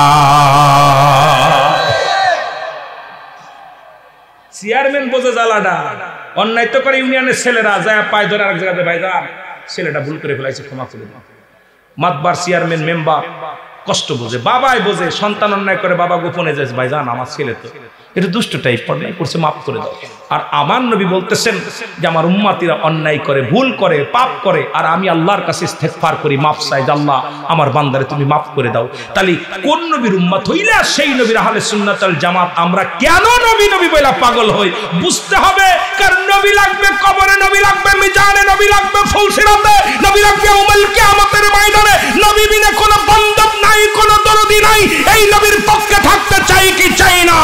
চেয়ারম্যান বোঝে জ্বালাটা, অন্যায় তো করে ইউনিয়নের ছেলেরা যায় পায় ধরে আরেক জায়গাতে, ভাইজান ছেলেটা ভুল করে ফেলাইছে, ক্ষমা করে দাও। মাতবার চেয়ারম্যান মেম্বার কষ্ট বোঝে, বাবাই বোঝে, সন্তান অন্যায় করে বাবা গোপনে যায়, ভাইজান আমার ছেলে তো এটা দুষ্ট টাইপ, অন্যায় করছে, মাফ করে দাও। আর আমার নবী বলতেছেন যে আমার উম্মতিরা অন্যায় করে, ভুল করে, পাপ করে, আর আমি আল্লাহর কাছে ইস্তেগফার করি, মাফ চাই, আল্লাহ আমার বান্দারে তুমি মাফ করে দাও। তাহলে কোন নবীর উম্মত হইলে সেই নবীর আহলে সুন্নাত ওয়াল জামাত আমরা কেন নবী নবী বইলা পাগল হই? বুঝতে হবে, কারণ নবী লাগবে কবরে, নবী লাগবে মিজানে, নবী লাগবে ফুলসিরাতে, নবী লাগবে ইয়াউমুল কিয়ামতের ময়দানে। নবী বিনা কোনো বান্ধব নাই, কোনো দরদি নাই। এই নবীর পক্ষে থাকতে চাই কি চাই না?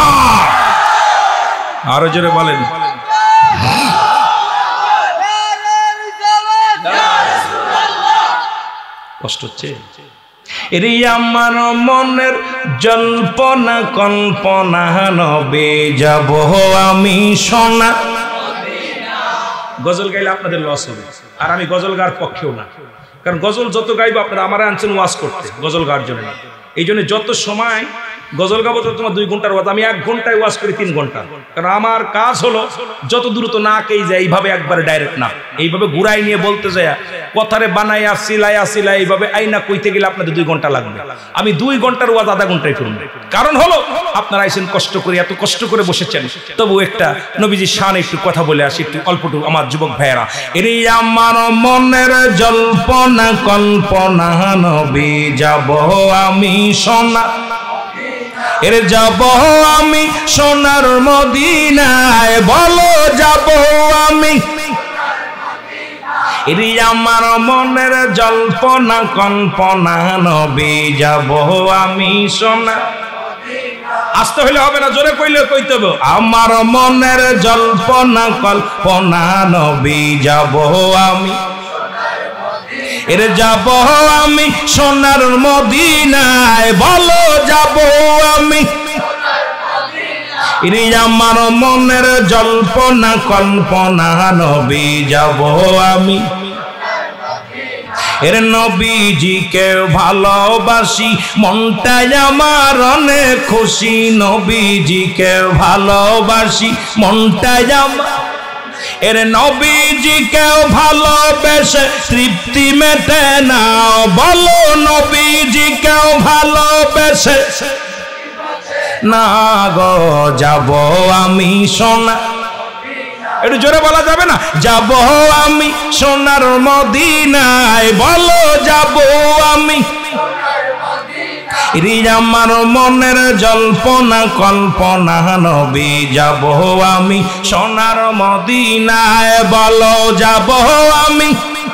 আরো জোরে বলেন। কষ্ট হচ্ছে? এরে আমার মনের জল্পনা কল্পনা নবে যাব আমি সোনা। গজল গাইলে আপনাদের লস হবে, আর আমি গজল গাওয়ার পক্ষেও না, কারণ গজল যত গাইবো আপনারা আমার আনছেন ওয়াজ করতে, গজল গাওয়ার জন্য না। এই জন্য যত সময় গজল গাবো তো তোমার দুই ঘন্টার ওয়াজ, আমি এক ঘন্টায় ওয়াজ করি তিন ঘন্টা, কারণ আমার কাজ হলো যত দ্রুত না কেই যায় এইভাবে একবারে ডাইরেক্ট না, এইভাবে ঘুরাই নিয়ে বলতে যায় কথারে বানাইয়া সিলাইয়া সিলাই এইভাবে আইনা কইতে গেলে আপনাদের দুই ঘন্টা লাগবে। আমি দুই ঘন্টার ওয়াজ আধা ঘন্টায় করবো, কারণ হলো আপনারা আইসেন কষ্ট করে, এত কষ্ট করে বসেছেন, তবু একটা নবীজির শানে একটু কথা বলে আসি একটু অল্পটুকু আমার যুবক ভাইয়েরা। এরে আমার মনের জল্পনা কল্পনা নবী যাব আমি সোনা, এর যাব আমি সোনার মদিনায়, বলো যাব আমি। এর আমার মনের জল্পনা কল্পনা নবী যাব আমি সোনা। আসতে হইলে হবে না, জোরে কইলে কইতে হবে। আমার মনের জল্পনা কল্পনা নবী যাব আমি, এর যাব আমি সোনার মদিনায়, বলো যাব আমি। এর আমার মনের জল্পনা কল্পনা নবী যাব আমি। এর নবীজিকে ভালোবাসি মনটাই আমার অনেক খুশি, নবীজিকে ভালোবাসি মনটাই আমার, এর নবীজিকেও ভালোবেসে তৃপ্তি মেটে না, বলো নবীজিকেও ভালোবেসে না গো যাব আমি সোনা। একটু জোরে বলা যাবে না? যাব আমি সোনার মদিনায়, বলো যাব আমি। রে আমার মনের জল্পনা কল্পনা নবী যাব আমি সোনার মদিনায়, বলো যাব আমি।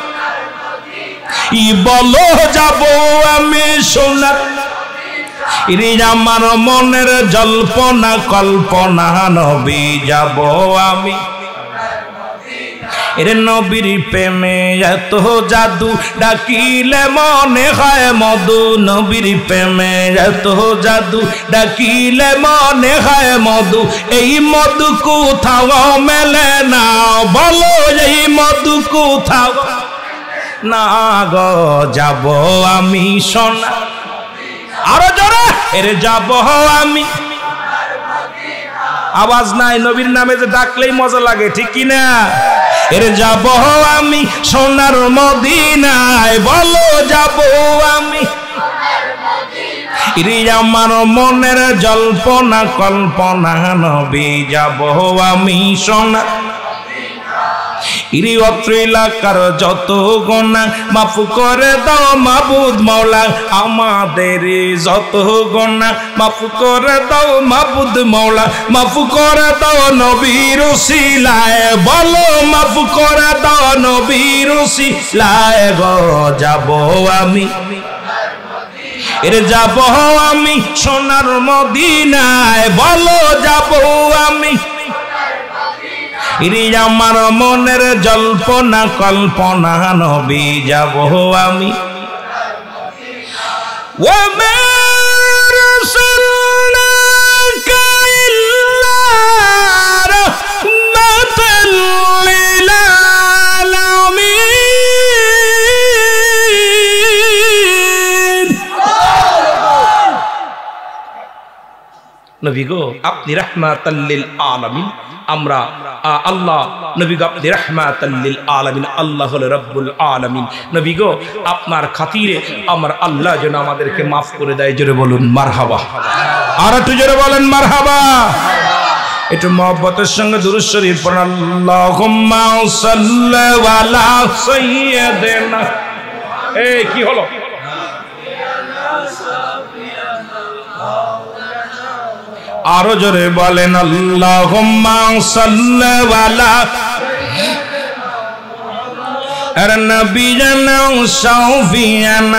ই বলো যাব আমি সোনার, রে আমার মনের জল্পনা কল্পনা নবী যাব আমি। এর নবীর প্রেমে এত জাদু ডাকিলে মনে হয় মধু, নবীর প্রেমে এত জাদু ডাকিলে মনে হয় মধু, এই মধু কোথাও মেলে না, বলো এই মধু কোথাও না গো যাব আমি সোনা। আরো জোরে, এর যাব আমি। আওয়াজ নাই, নবীর নামে যে ডাকলেই মজা লাগে, ঠিক কি না? এর যাব আমি সোনার মদিনায়, বলো যাব আমি। এর আমার মনের জল্পনা কল্পনা নবী যাব আমি সোনা। ইরি অত্র এলাকার যত গোনা মাফ করে দাও মাবুদ মওলা, আমাদের যত গোনা মাফ করে দাও মাবুদ মওলা, মাফ করে দাও নবীর উসিলায়, বলো মাফ করে দাও নবীর উসিলায় গো যাব আমি। এর যাব আমি সোনার মদিনায়, বলো যাব আমি। ইরি আমার মনের জল্পনা কল্পনা নবী যাব আমি। ওয়া মা রাসালনাকা ইল্লা রাহমাতাল লিল আলামিন। নবী গো আপনি রাহমাতাল লিল আলামিন, আমরা আল্লাহ নবী গো আপনি রাহমাতাল লিল আলামিন, আল্লাহ হলো রব্বুল আলামিন। নবী গো আপনার খাতিরে আমার আল্লাহ যেন আমাদেরকে মাফ করে দেয়, জোরে বলুন মারহাবা। আর একটু জোরে বলেন মারহাবা। একটু মহব্বতের সঙ্গে দুরূদ শরীফ পড়ুন। আল্লাহুম্মা সাল্লি আলা সাইয়্যিদিনা। এই কি হলো? আরো জোরে বলেন আল্লাহুম্মা সাল্লি আলা নবিয়িনা শাফিয়ানা।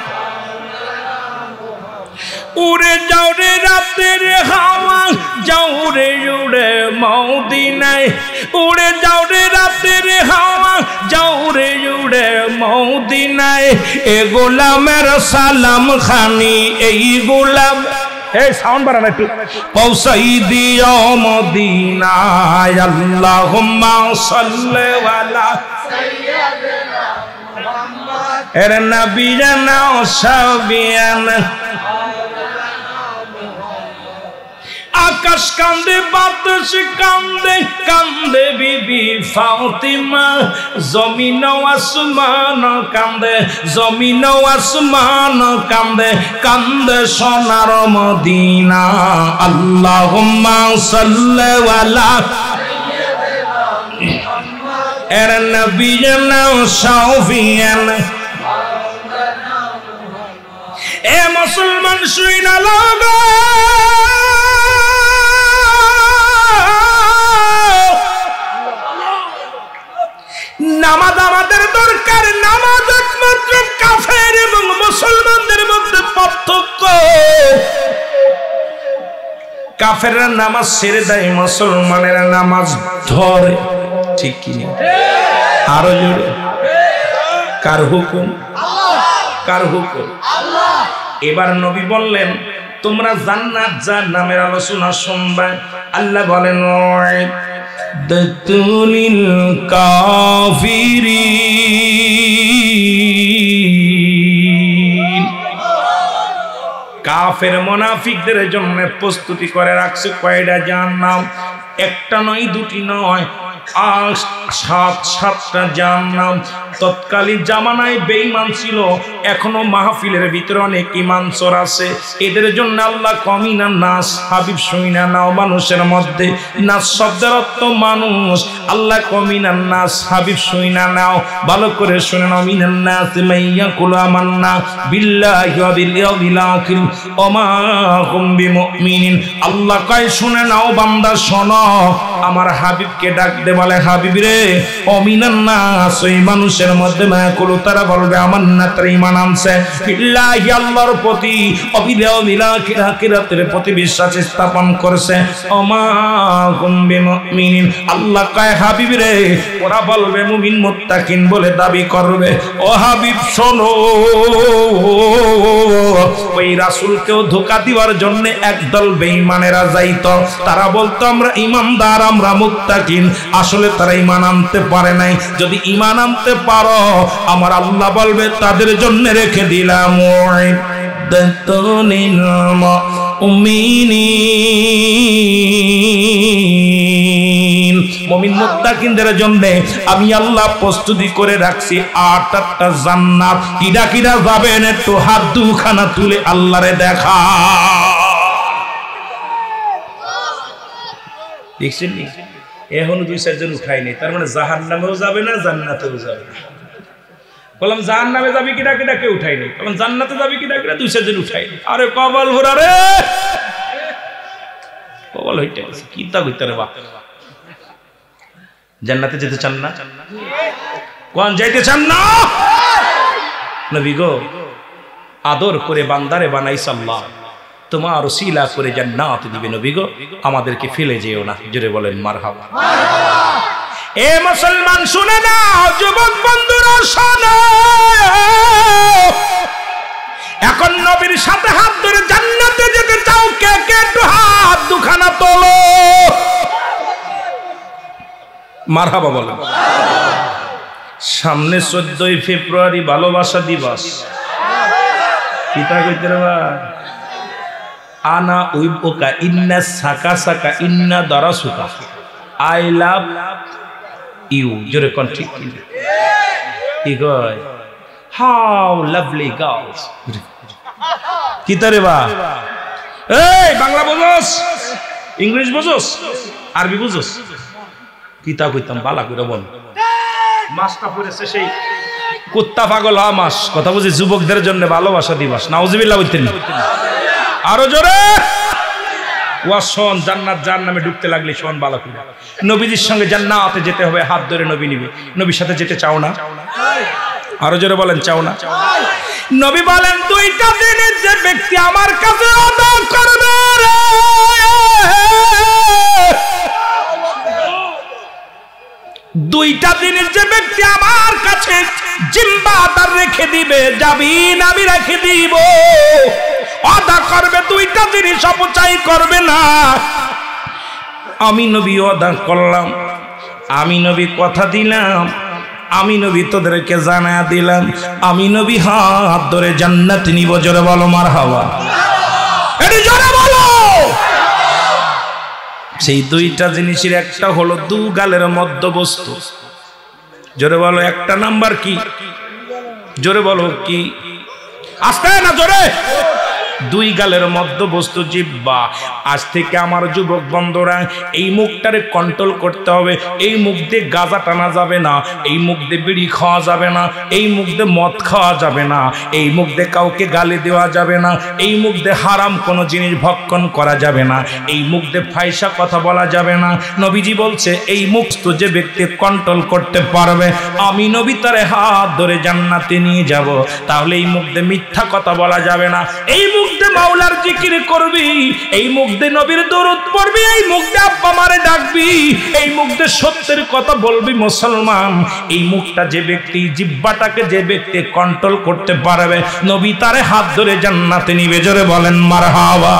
উড়ে যাও রে রাতের হাওয়া, যাও রে উড়ে মদিনায়, উড়ে যাও রে রাতের হাওয়া, যাও রে উড়ে মদিনায় এ গোলামের সালাম খানি এই গোলাম এই সাউন্ড বাড়ান একটু পৌঁছাই দিও মদিনায় আল্লাহুম্মা সাল্লি আলা সাইয়্যিদিনা মুহাম্মদ এর নবিয়ানা ও সাহাবিয়ানা আকাশ কান্দে বাতাস কান্দে কান্দে বিবি ফাতিমা জমিন ও আসমান কান্দে জমিন ও আসমান কান্দে কান্দে সোনার মদিনা আল্লাহুম্মা সাল্লি আলা সাইয়্যিদিনা মুহাম্মদ এর নবিয়ানা ও শাফিয়ানা এ মুসলমান শুইনা লাগো নামাজ আমাদের দরকার নামাজ একমাত্র কাফের এবং মুসলমানদের মধ্যে পার্থক্য কাফেররা নামাজ ছেড়ে দেয় মুসলমানেরা নামাজ ধরে ঠিক কি আরো জোরে কার হুকুম কার হুকুম আল্লাহ এবার নবী বললেন তোমরা জান্নাত জাহান্নামের আলোচনা শুনবে আল্লাহ বলেন দতুলিল কাফিরিন কাফের মুনাফিকদের জন্য প্রস্তুতি করে রাখছে কয়টা জাহান্নাম একটা নয় দুটি নয় আট সাত সাতটা জাহান্নাম তৎকালীন জামানায় বেঈমান ছিল এখনো মাহফিলের ভিতরে অনেক ঈমান চোর আছে এদের জন্য আল্লাহ কমিনা নাস হাবিব শুইনা নাও মানুষের মধ্যে নাস শব্দের অর্থ মানুষ আল্লাহ কমিনা নাস হাবিব শুইনা নাও ভালো করে শুনে নাও মিনান নাস মাইয়াকুলু আমান্না বিল্লাহি ওয়া বিল ইয়াউমিল আখির ওয়া মা হুম বিমুমিনিন আল্লাহ কয় শুনে নাও বান্দা শোনো আমার হাবিবকে ডাক দে বলে হাবিব রে অমিনান নাস ওই মানুষের মধ্যে মায়াকুলু তারা বলবে আমান্না তারা ঈমান আনছে বিল্লাহি আল্লাহর প্রতি অবিদেও মিলাকিরা কিরাতের প্রতি বিশ্বাস স্থাপন করেছে ওমা হুম বিমুমিনিন আল্লাহ কয় হাবিব রে ওরা বলবে মুমিন মুত্তাকিন বলে দাবি করবে ও হাবিব শোনো ওই রাসূলকেও ধোঁকা দেওয়ার জন্য একদল বেঈমানেরা যাইতো তারা বলতো আমরা ঈমানদার আমরা মুত্তাকিন আসলে তারা ঈমান আনতে পারে নাই যদি ঈমান আনতে পারো আমার আল্লাহ বলবে তাদের জন্য রেখে দিলাম মুইদ্দাতুনিল মুমিনিন মুমিন মুত্তাকিনদের জন্য আমি আল্লাহ প্রস্তুতি করে রাখছি আট আটটা জান্নাত কিরা কিরা যাবেন একটু হাত দুখানা তুলে আল্লাহরে দেখা দেখছেন এখনো দুই চারজন উঠায়নি তার মানে জাহান্নামেও যাবে না জান্নাতেও যাবে না বললাম জাহান্নামে যাবে কিনা কিনা কেউ উঠায়নি বললাম জান্নাতে যাবে কিনা কিনা দুই চারজন উঠায়নি আরে কপাল ভরা রে কপাল হইতে গেছে কি তা হইতে রে বাপ জান্নাতে যেতে চান না কোন যাইতে চান না নবী গো আদর করে বান্দারে বানাইছে আল্লাহ তোমার ওসিলা করে জান্নাত দিবে নবী গো আমাদেরকে ফেলে যেও না জোরে বলেন মারহাবা এ মুসলমান শুনে নাও যুবক বন্ধুরা শোনো এখন নবীর সাথে হাত ধরে জান্নাতে যেতে চাও কে কে একটু হাত দুখানা তোলো মারহাবা বলেন সামনে চোদ্দই ফেব্রুয়ারি ভালোবাসা দিবস পিতা কইতে রে বা আনা উইবুকা ইন্না সাকা সাকা ইন্না দারাসুকা আই লাভ ইউ জোরে কোন ঠিক কি কয় হাউ লাভলি গার্লস কি তারে বা এই বাংলা বুঝোস ইংলিশ বুঝোস আরবি বুঝোস কিতা কইতাম বালা কইরা বল মাসটা পড়েছে সেই কুত্তা পাগল হওয়া মাস কথা বুঝি যুবকদের জন্য ভালোবাসা দিবস নাউজুবিল্লাহ বলতেন আরো জোরে ওয়া শোন জান্নাত জাহান্নামে ঢুকতে লাগলে শোন ভালো করে নবীজির সঙ্গে জান্নাতে যেতে হবে হাত ধরে নবী নিবে নবীর সাথে যেতে চাও না আরো জোরে বলেন চাও না নবী বলেন দুইটা দিনের যে ব্যক্তি আমার কাছে আদা করবে রে দুইটা দিনের যে ব্যক্তি আমার কাছে জিম্মাদার রেখে দিবে, জামিন আমি রেখে দিব। ওয়াদা করবে দুইটা জিনিস অপচয় করবে না। আমি নবী ওয়াদা করলাম, আমি নবী কথা দিলাম, আমি নবী তোদেরকে জানা দিলাম, আমি নবী হাত ধরে জান্নাত নিব। জোরে বলো মারহাবা, এটি জোরে বলো। সেই দুইটা জিনিসের একটা হলো দু গালের মধ্যবস্তু। জোরে বলো, একটা নাম্বার কি? জোরে বলো কি? আস্তে না জোরে। দুই গালের মধ্যবস্তু জিহ্বা। আজ থেকে আমার যুবক বন্ধুরা এই মুখটারে কন্ট্রোল করতে হবে। এই মুখ দিয়ে গাঁজা টানা যাবে না, এই মুখ দিয়ে বিড়ি খাওয়া যাবে না, এই মুখ দিয়ে মদ খাওয়া যাবে না, এই মুখ দিয়ে কাউকে গালি দেওয়া যাবে না, এই মুখ দিয়ে হারাম কোনো জিনিস ভক্ষণ করা যাবে না, এই মুখ দিয়ে ফাইসা কথা বলা যাবে না। নবীজি বলছে এই মুখ তো যে ব্যক্তি কন্ট্রোল করতে পারবে, আমি নবী তারে হাত ধরে জান্নাতে নিয়ে যাব। তাহলে এই মুখ দিয়ে মিথ্যা কথা বলা যাবে না, এই মুখ দিয়ে মাওলার জিকির করবি, এই মুখ দিয়ে নবীর দরুদ পড়বি, এই মুখ দিয়ে আব্বা মারে ডাকবি, এই মুখ দিয়ে সত্যের কথা বলবি। মুসলমান, এই মুখটা যে ব্যক্তি, জিহ্বাটাকে যে ব্যক্তি কন্ট্রোল করতে পারবে, নবী তারে হাত ধরে জান্নাতে নিবে। জোরে বলেন মারহাবা।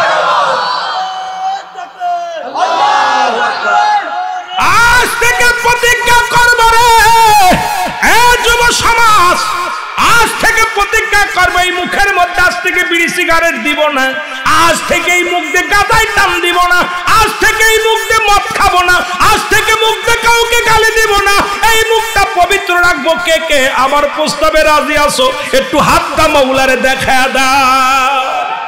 আজ থেকে প্রতিজ্ঞা করব রে এ যুব সমাজ, আজ থেকে প্রতিজ্ঞা করবো এই মুখের মধ্যে আজ থেকে বিড়ি সিগারেট দিব না, আজ থেকে এই মুখ দিয়ে গাঁজায় টান দিব না, আজ থেকে এই মুখ দিয়ে মদ খাবো না, আজ থেকে মুখ দিয়ে কাউকে গালি দিব না, এই মুখটা পবিত্র রাখবো। কে কে আমার প্রস্তাবে রাজি আছো? একটু হাতটা মাওলারে দেখা দাও।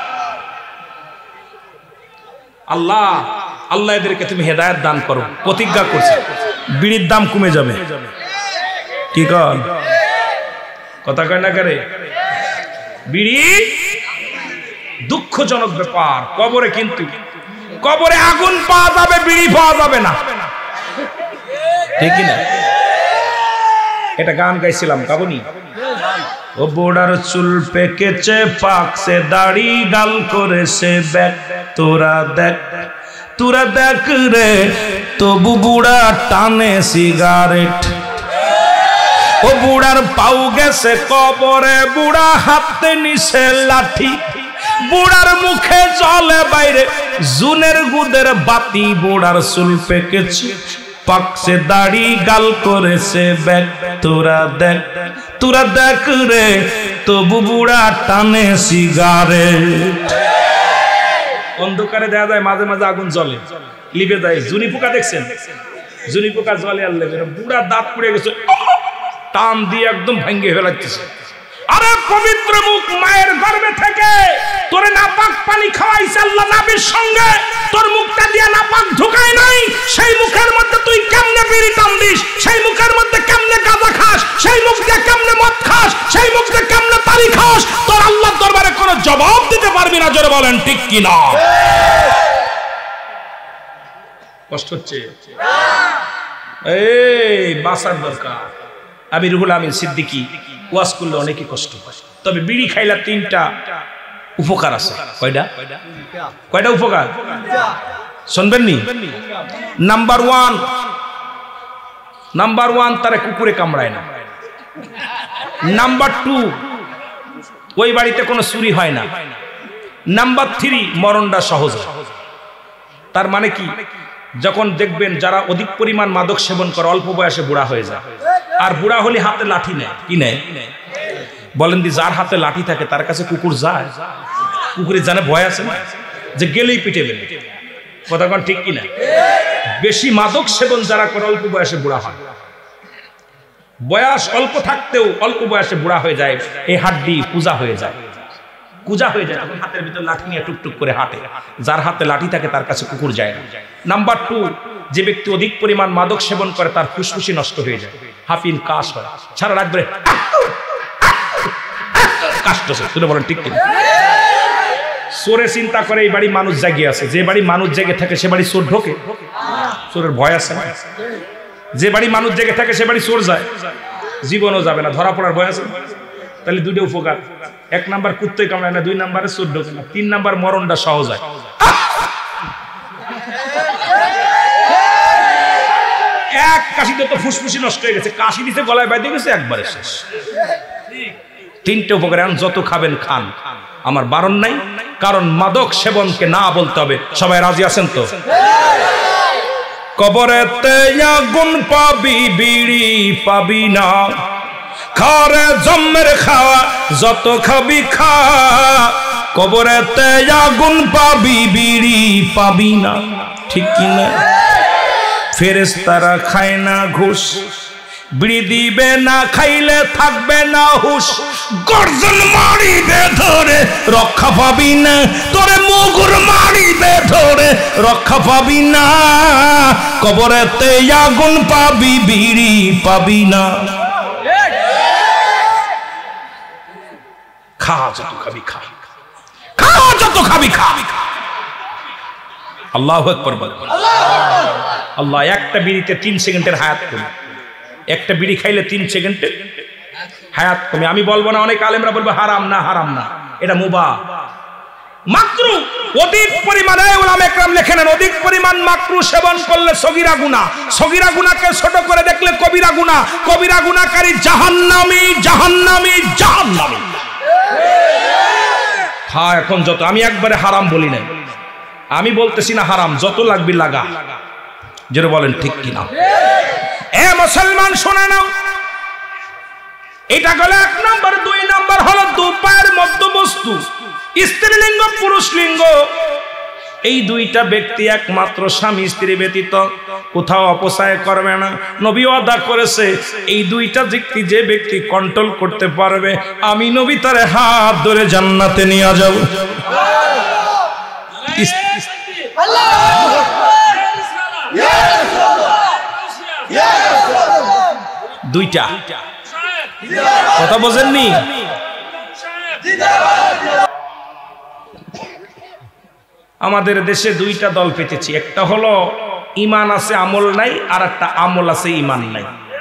আল্লাহ আল্লাহ এদেরকে তুমি হেদায়েত দান করো। প্রতিজ্ঞা করছি বিড়ির দাম কমে যাবে। কি কর কথা কয় না করে? বিড়ি দুঃখজনক ব্যাপার। কবরে কিন্তু কবরে আগুন পাওয়া যাবে, বিড়ি পাওয়া যাবে না, ঠিক না? এটা গান গাইছিলাম, গাবনি? ও বুড়ার চুল পেকেছে পাকছে, দাড়ি গাল করেছে ব্যাক, তোরা দেখ তোরা দেখ রে তবু বুড়া টানে সিগারেট। ও বুড়ার পাউ গেছে কবরে, বুড়া হাতে নিছে লাঠি, বুড়ার মুখে জলে বাইরে জুনের গুদের বাতি। বুড়ার চুল পেকেছে পাকছে, দাড়ি গাল করেছে ব্যাক, তোরা দেখ তোরা দেখ রে তবু বুড়া টানে সিগারেট। অন্ধকারে দেখা যায় মাঝে মাঝে আগুন জ্বলে, লিভে যায়। জুনি পোকা দেখছেন? জুনি পোকা জলে আর লেবে, বুড়া দাঁত পুড়ে গেছে, টান দিয়ে একদম ভেঙে ফেলাচ্ছে। আরে পবিত্র মুখ মায়ের গর্ভে থেকে তোরে নাপাক পানি খাওয়াইছে আল্লাহ নবীর সঙ্গে, তোর মুখটা দিয়ে নাপাক ঢুকায় নাই। সেই মুখের মধ্যে তুই কেমনে বিড়ি টান দিস, সেই মুখের মধ্যে কেমনে গাঁজা খাস, সেই মুখ দিয়ে কেমনে মদ খাস, সেই মুখ দিয়ে কেমনে তারি খাস, তোর আল্লাহর দরবারে কোনো জবাব দিতে পারবি না। জোরে বলেন ঠিক কিনা? কষ্ট হচ্ছে? এই বাঁচার দরকার। আমি রুহুল আমিন সিদ্দিকী ওয়াজ করলে অনেকই কষ্ট, তবে বিড়ি খাইলা তিনটা উপকার আছে। কয়টা কয়টা উপকার শুনবেন নি? নাম্বার ওয়ান, নাম্বার ওয়ান তারা কুকুরে কামড়ায় না। নাম্বার টু, ওই বাড়িতে কোনো চুরি হয় না। নাম্বার থ্রি, মরণটা সহজ। তার মানে কি, যখন দেখবেন যারা অধিক পরিমাণ মাদক সেবন করে অল্প বয়সে বুড়া হয়ে যায়, আর বুড়া হলে হাতে লাঠি নেয়। কি নেয় বলেন? দি যার হাতে লাঠি থাকে তার কাছে কুকুর যায়? কুকুরের জানে ভয় আছে না, যে গেলেই পিটে বেলে। কথা কোন ঠিক কিনা? বেশি মাদক সেবন যারা করে অল্প বয়সে বুড়া হয়। বয়স অল্প থাকতেও অল্প বয়সে বুড়া হয়ে যায়, এই হাড্ডি পূজা হয়ে যায়, পূজা হয়ে যায়। তখন হাতের ভিতর লাঠি নিয়ে টুকটুক করে হাঁটে। যার হাতে লাঠি থাকে তার কাছে কুকুর যায় না। নাম্বার টু, যে ব্যক্তি অধিক পরিমাণ মাদক সেবন করে তার ফুসফুসি নষ্ট হয়ে যায়, হাফিন কাশ হয়, সারা রাত ধরে কাশতে শুনে। বলেন ঠিক কিনা? চোরে চিন্তা করে এই বাড়ি মানুষ জাগিয়ে আছে, যে বাড়ি মানুষ জেগে থাকে সে বাড়ি চোর ঢোকে? চোরের ভয় আছে না? যে বাড়ি মানুষ জেগে থাকে সে বাড়ি চোর যায়? জীবনও যাবে না, ধরা পড়ার ভয় আছে। তাহলে দুটো উপকার, এক নাম্বার কুত্তই কামড়ায় না, দুই নাম্বারে চোর ঢোকে না, তিন নাম্বার মরণটা সহজ হয়। এক কাশিতে তো ফুসফুসি নষ্ট হয়ে গেছে, কাশি দিতে গলায় বাইতে গেছে, একবারে শেষ। তিনটে উপকার, যত খাবেন খান, আমার বারণ নাই, কারণ মাদক সেবনকে না বলতে হবে। সবাই রাজি আছেন তো? কবরেতে আগুন পাবি, বিড়ি পাবি না, খারে জম্মের খাওয়া যত খাবি খা, কবরেতে আগুন পাবি, বিড়ি পাবি না, ঠিক কিনা? ফেরেশতারা খায় না ঘুষ, বিড়ি দিবে না খাইলে থাকবে না হুশ, গর্জন মারিবে ধরে রক্ষা পাবি না, তোরে মুগুর মারিবে ধরে রক্ষা পাবি না, কবরেতে আগুন পাবি, বিড়ি পাবি না। খা যত খাবি খা, খা যত খাবি খা। আল্লাহু আকবার বল। আল্লাহ একটা বিড়িতে তিন সেকেন্ডের হায়াত কমে, একটা বিড়ি খাইলে তিন সেকেন্ডের হায়াত কমে। আমি বলবো না, অনেক আলেমরা বলবো হারাম না, হারাম না, এটা মুবাহ, মাকরু। অধিক পরিমাণে উলামা একরাম লেখেন, অধিক পরিমাণ মাকরু সেবন করলে সগীরা গুনাহ, সগীরা গুনাহকে ছোট করে দেখলে কবিরা গুনাহ, কবিরা গুনাহকারী জাহান্নামী, জাহান্নামী, জাহান্নামী। হ্যাঁ, এখন যত, আমি একবারে হারাম বলি না, আমি বলতেছি না হারাম, যত লাগবে লাগা, যেটা বলেন ঠিক কিনা? এ মুসলমান শুনে নাও, এটা গেল এক নম্বর। দুই নম্বর হলো দুপায়ের মধ্যবস্তু, স্ত্রীলিঙ্গ পুরুষ লিঙ্গ, এই দুইটা ব্যক্তি একমাত্র স্বামী স্ত্রী ব্যতীত কোথাও অপচয় করবে না। নবী ওয়াদা করেছে, এই দুইটা ব্যক্তি যে ব্যক্তি কন্ট্রোল করতে পারবে, আমি নবী তারে হাত ধরে জান্নাতে নিয়ে যাব। দুইটা কথা বোঝেননি? আমাদের দেশে দুইটা দল পেতেছি, একটা হলো ইমান আছে আমল নাই, আর একটা আমল আছে ইমান নাই।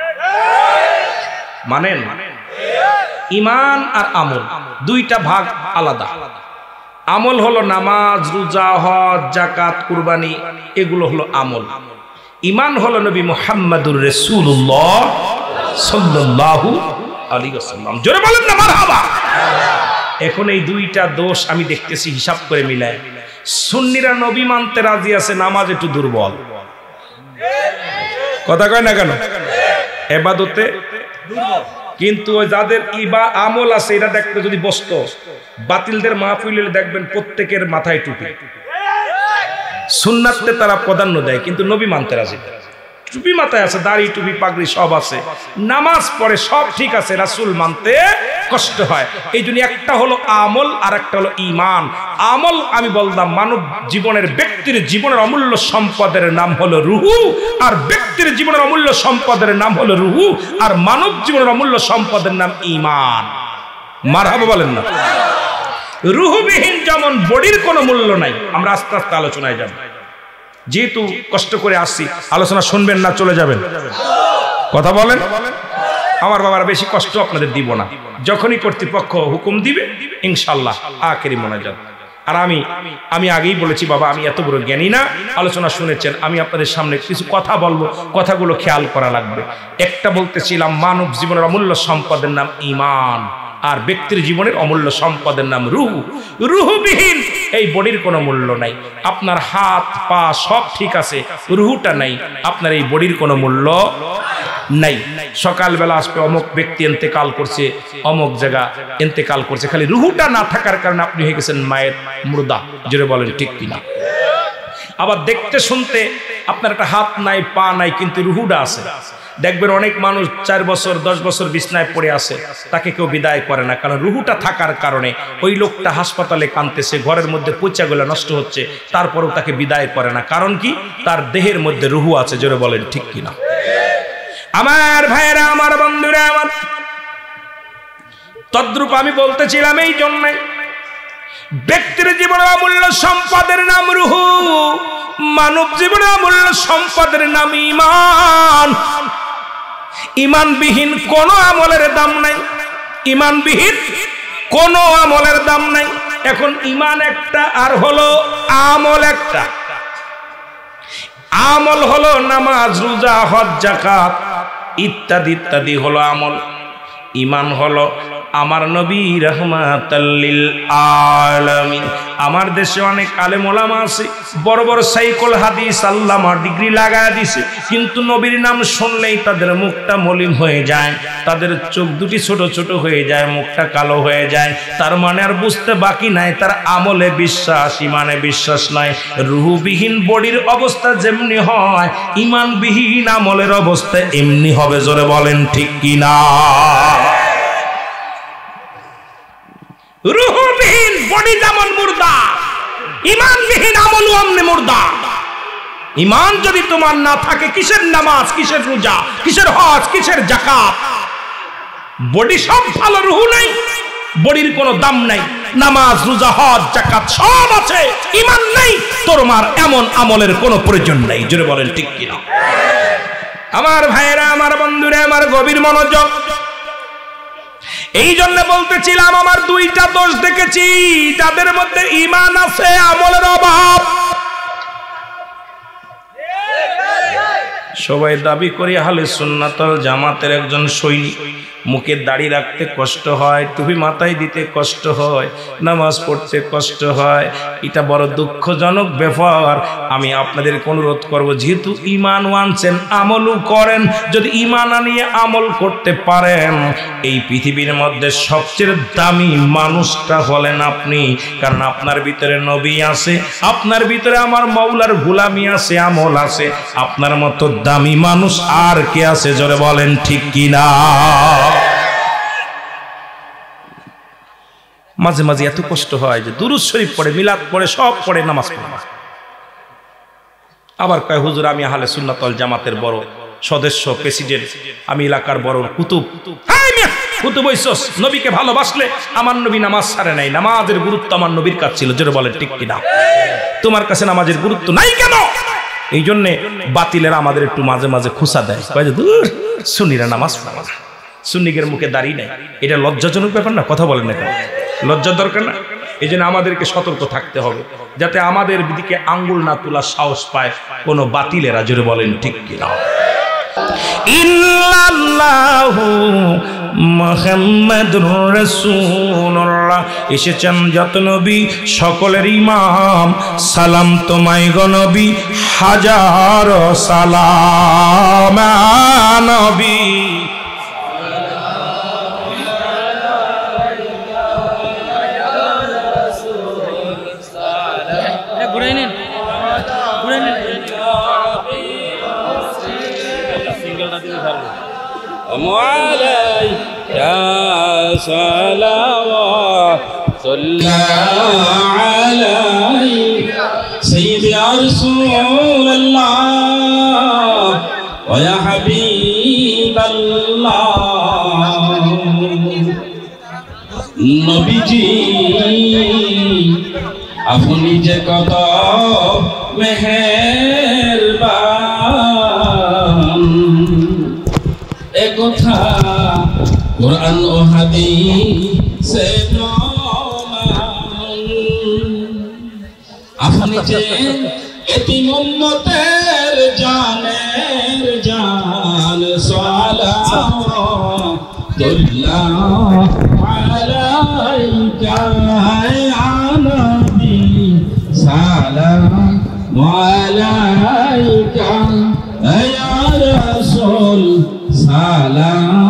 মানেন? ইমান আর আমল দুইটা ভাগ আলাদা। আমল হলো নামাজ, রোজা, হজ, যাকাত, কুরবানি, এগুলো হলো আমল। ইমান হলো নবী মুহাম্মদুর রাসূলুল্লাহ সাল্লাল্লাহু আলাইহি ওয়াসাল্লাম। জোরে বলেন না মারহাবা। এখন এই দুইটা দোষ আমি দেখতেছি হিসাব করে মিলায়। সুন্নিরা নবী মানতে রাজি আছে, নামাজ একটু দুর্বল, কথা কয় না কেন? ইবাদতে দুর্বল, কিন্তু ওই যাদের ইবা আমল আছে, এটা দেখতে যদি বসতো, বাতিলদের মাহফিলে দেখবেন প্রত্যেকের মাথায় টুপি, সুন্নাতে তারা প্রাধান্য দেয়, কিন্তু নবী মানতে রাজি। টুপি মাথায় আছে, দাড়ি টুপি পাগড়ি সব আছে, নামাজ পড়ে, সব ঠিক আছে, রাসূল মানতে কষ্ট হয়। এই জন্য একটা হলো আমল আর একটা হলো ইমান। আমল আমি বললাম মানব জীবনের, ব্যক্তির জীবনের অমূল্য সম্পদের নাম হলো রুহু, আর ব্যক্তির জীবনের অমূল্য সম্পদের নাম হলো রুহু, আর মানব জীবনের অমূল্য সম্পদের নাম ইমান। মারহাবা বলেন না? রুহুবিহীন যেমন বডির কোনো মূল্য নাই। আমরা আস্তে আস্তে আলোচনায় যাব, যেহেতু কষ্ট করে আসছি, আলোচনা শুনবেন না চলে যাবেন, কথা বলেন। আমার বাবার বেশি কষ্ট আপনাদের দিব না, যখনই কর্তৃপক্ষ হুকুম দিবে ইনশাআল্লাহ আখেরি মোনাজাত। আর আমি আমি আগেই বলেছি বাবা, আমি এত বড় জ্ঞানী না, আলোচনা শুনেছেন, আমি আপনাদের সামনে কিছু কথা বলবো, কথাগুলো খেয়াল করা লাগবে। একটা বলতেছিলাম মানব জীবনের অমূল্য সম্পদের নাম ঈমান, আর ব্যক্তির জীবনের অমূল্য সম্পদের নাম রূহ। রূহবিহীন এই বডির কোনো মূল্য নাই। আপনার হাত পা সব ঠিক আছে, রূহটা নাই, আপনার এই বডির কোনো মূল্য নাই। সকালবেলা আসবে অমুক ব্যক্তি ইন্তেকাল করছে, অমুক জায়গা ইন্তেকাল করছে, খালি রূহটা না থাকার কারণে আপনি হয়ে গেছেন মায়ের মুর্দা। জোরে বলেন ঠিক কিনা? আবার দেখতে শুনতে আপনার একটা হাত নাই পা নাই, কিন্তু রূহটা আছে। দেখবেন অনেক মানুষ চার বছর দশ বছর বিছনায় পড়ে আছে, তাকে কেউ বিদায় করে না, কারণ রুহুটা থাকার কারণে ওই লোকটা হাসপাতালে কাঁদতেছে, ঘরের মধ্যে পচাগুলো নষ্ট হচ্ছে, তারপরেও তাকে বিদায় করে না। কারণ কি? তার দেহের মধ্যে রুহু আছে। জোরে বলেন ঠিক কিনা? আমার ভাইয়েরা, আমার বন্ধুরা, আমার তদ্রূপ আমি বলতেছিলাম এই জন্যে ব্যক্তির জীবনের অমূল্য সম্পদের নাম রুহু, মানব জীবনের অমূল্য সম্পদের নাম ঈমান। ঈমানবিহীন কোন আমলের দাম নাই, ঈমানবিহীন কোন আমলের দাম নাই। এখন ঈমান একটা আর হলো আমল একটা। আমল হলো নামাজ, রোজা, হজ, যাকাত ইত্যাদি ইত্যাদি হলো আমল। ঈমান হলো আমার নবী রাহমাতাল লিল আলামিন। আমার দেশে অনেক আলেম ওলামা আছে, বড় বড় সাইকল হাদিস আল্লামা ডিগ্রি লাগায় দিছে, কিন্তু নবীর নাম শুনলেই তাদের মুখটা মলিন হয়ে যায়, তাদের চোখ দুটি ছোট ছোট হয়ে যায়, মুখটা কালো হয়ে যায়। তার মানে আর বুঝতে বাকি নাই তার আমলে বিশ্বাস, ইমানে বিশ্বাস নাই। রুহবিহীন বডির অবস্থা যেমনি হয়, ইমানবিহীন আমলের অবস্থা এমনি হবে। জোরে বলেন ঠিক কিনা? রুহবিহীন বডি যেমন মুর্দা, ইমানবিহীন আমল অমনি মুর্দা। ইমান যদি তোমার না থাকে, কিসের নামাজ, কিসের রোজা, কিসের হজ, কিসের যাকাত? বডি সব ভালো, রুহ নাই, বডির কোনো দাম নাই। নামাজ, রোজা, হজ, যাকাত সব আছে, ইমান নাই, তোমার এমন আমলের কোনো প্রয়োজন নাই। জোরে বলেন ঠিক কিনা? আমার ভাইয়েরা, আমার বন্ধুরা, আমার গভীর মনোযোগ। এই জন্য বলতেছিলাম, আমার দুইটা দোষ দেখেছি, যাদের মধ্যে ঈমান আছে, আমলের অভাব। সবাই দাবি করি আহলে সুন্নাত ওয়াল জামাতের একজন সৈনিক। মুখে দাড়ি রাখতে কষ্ট হয়, টুপি মাথায় দিতে কষ্ট হয়, নামাজ পড়তে কষ্ট হয়। এটা বড় দুঃখজনক ব্যাপার। আমি আপনাদেরকে অনুরোধ করব, যেহেতু ঈমান আনছেন, আমলও করেন। যদি ঈমান আনিয়ে আমল করতে পারেন, এই পৃথিবীর মধ্যে সবচেয়ে দামি মানুষটা হলেন আপনি। কারণ আপনার ভিতরে নবী আছে, আপনার ভিতরে আমার মাওলার গোলামি আছে, আমল আছে। আপনার মতো দামি মানুষ আর কে আছে? জোরে বলেন ঠিক কিনা? মাঝে মাঝে এত কষ্ট হয় যে দুরূদ শরীফ পড়ে, মিলাদ পড়ে, সব পড়ে, নামাজ পড়ে, আবার কয় হুজুর আমি আহলে সুন্নাত ওয়াল জামাতের বড় সদস্য, প্রেসিডেন্ট, আমি এলাকার বড় কুতুব। কুতুব হইছস, নবীকে ভালোবাসলে আমার নবী নামাজ ছাড়ে নাই, নামাজের গুরুত্ব আমার নবীর কাছে ছিল। জোরে বলেন ঠিক কিনা? তোমার কাছে নামাজের গুরুত্ব নাই কেন? এই জন্যে বাতিলেরা আমাদের একটু মাঝে মাঝে খুসা দেয়, কয় যে দূর সুন্নিরা নামাজ পড়ে না, সুন্নিদের মুখে দাঁড়িয়ে নাই। এটা লজ্জাজনক ব্যাপার না? কথা বলেন না কেন? লজ্জার দরকার না? এই জন্য আমাদেরকে সতর্ক থাকতে হবে, যাতে আমাদের দিকে আঙ্গুল না তোলার সাহস পায় কোনো বাতিলেরা। জোরে বলেন ঠিক কিনা? ইল্লাল্লাহু মুহাম্মাদুর রাসূলুল্লাহ। এসেছেন যত নবী সকলের ইমাম, সালাম তোমায় গো নবী, হাজার সালাম নবী। صلوات الله عليك سيدي يا رسول الله ويا حبيب الله নবীজি আপনি যে কত মেহেরবান, এ কথা কুরআন ও হাদিসে প্রমাণ। আপনি যে এতিম উম্মতের জানের জান, সালাতুল্লাহ আলাইকা ইয়া নবী, সালামু আলাইকা ইয়া রাসূল, সালাম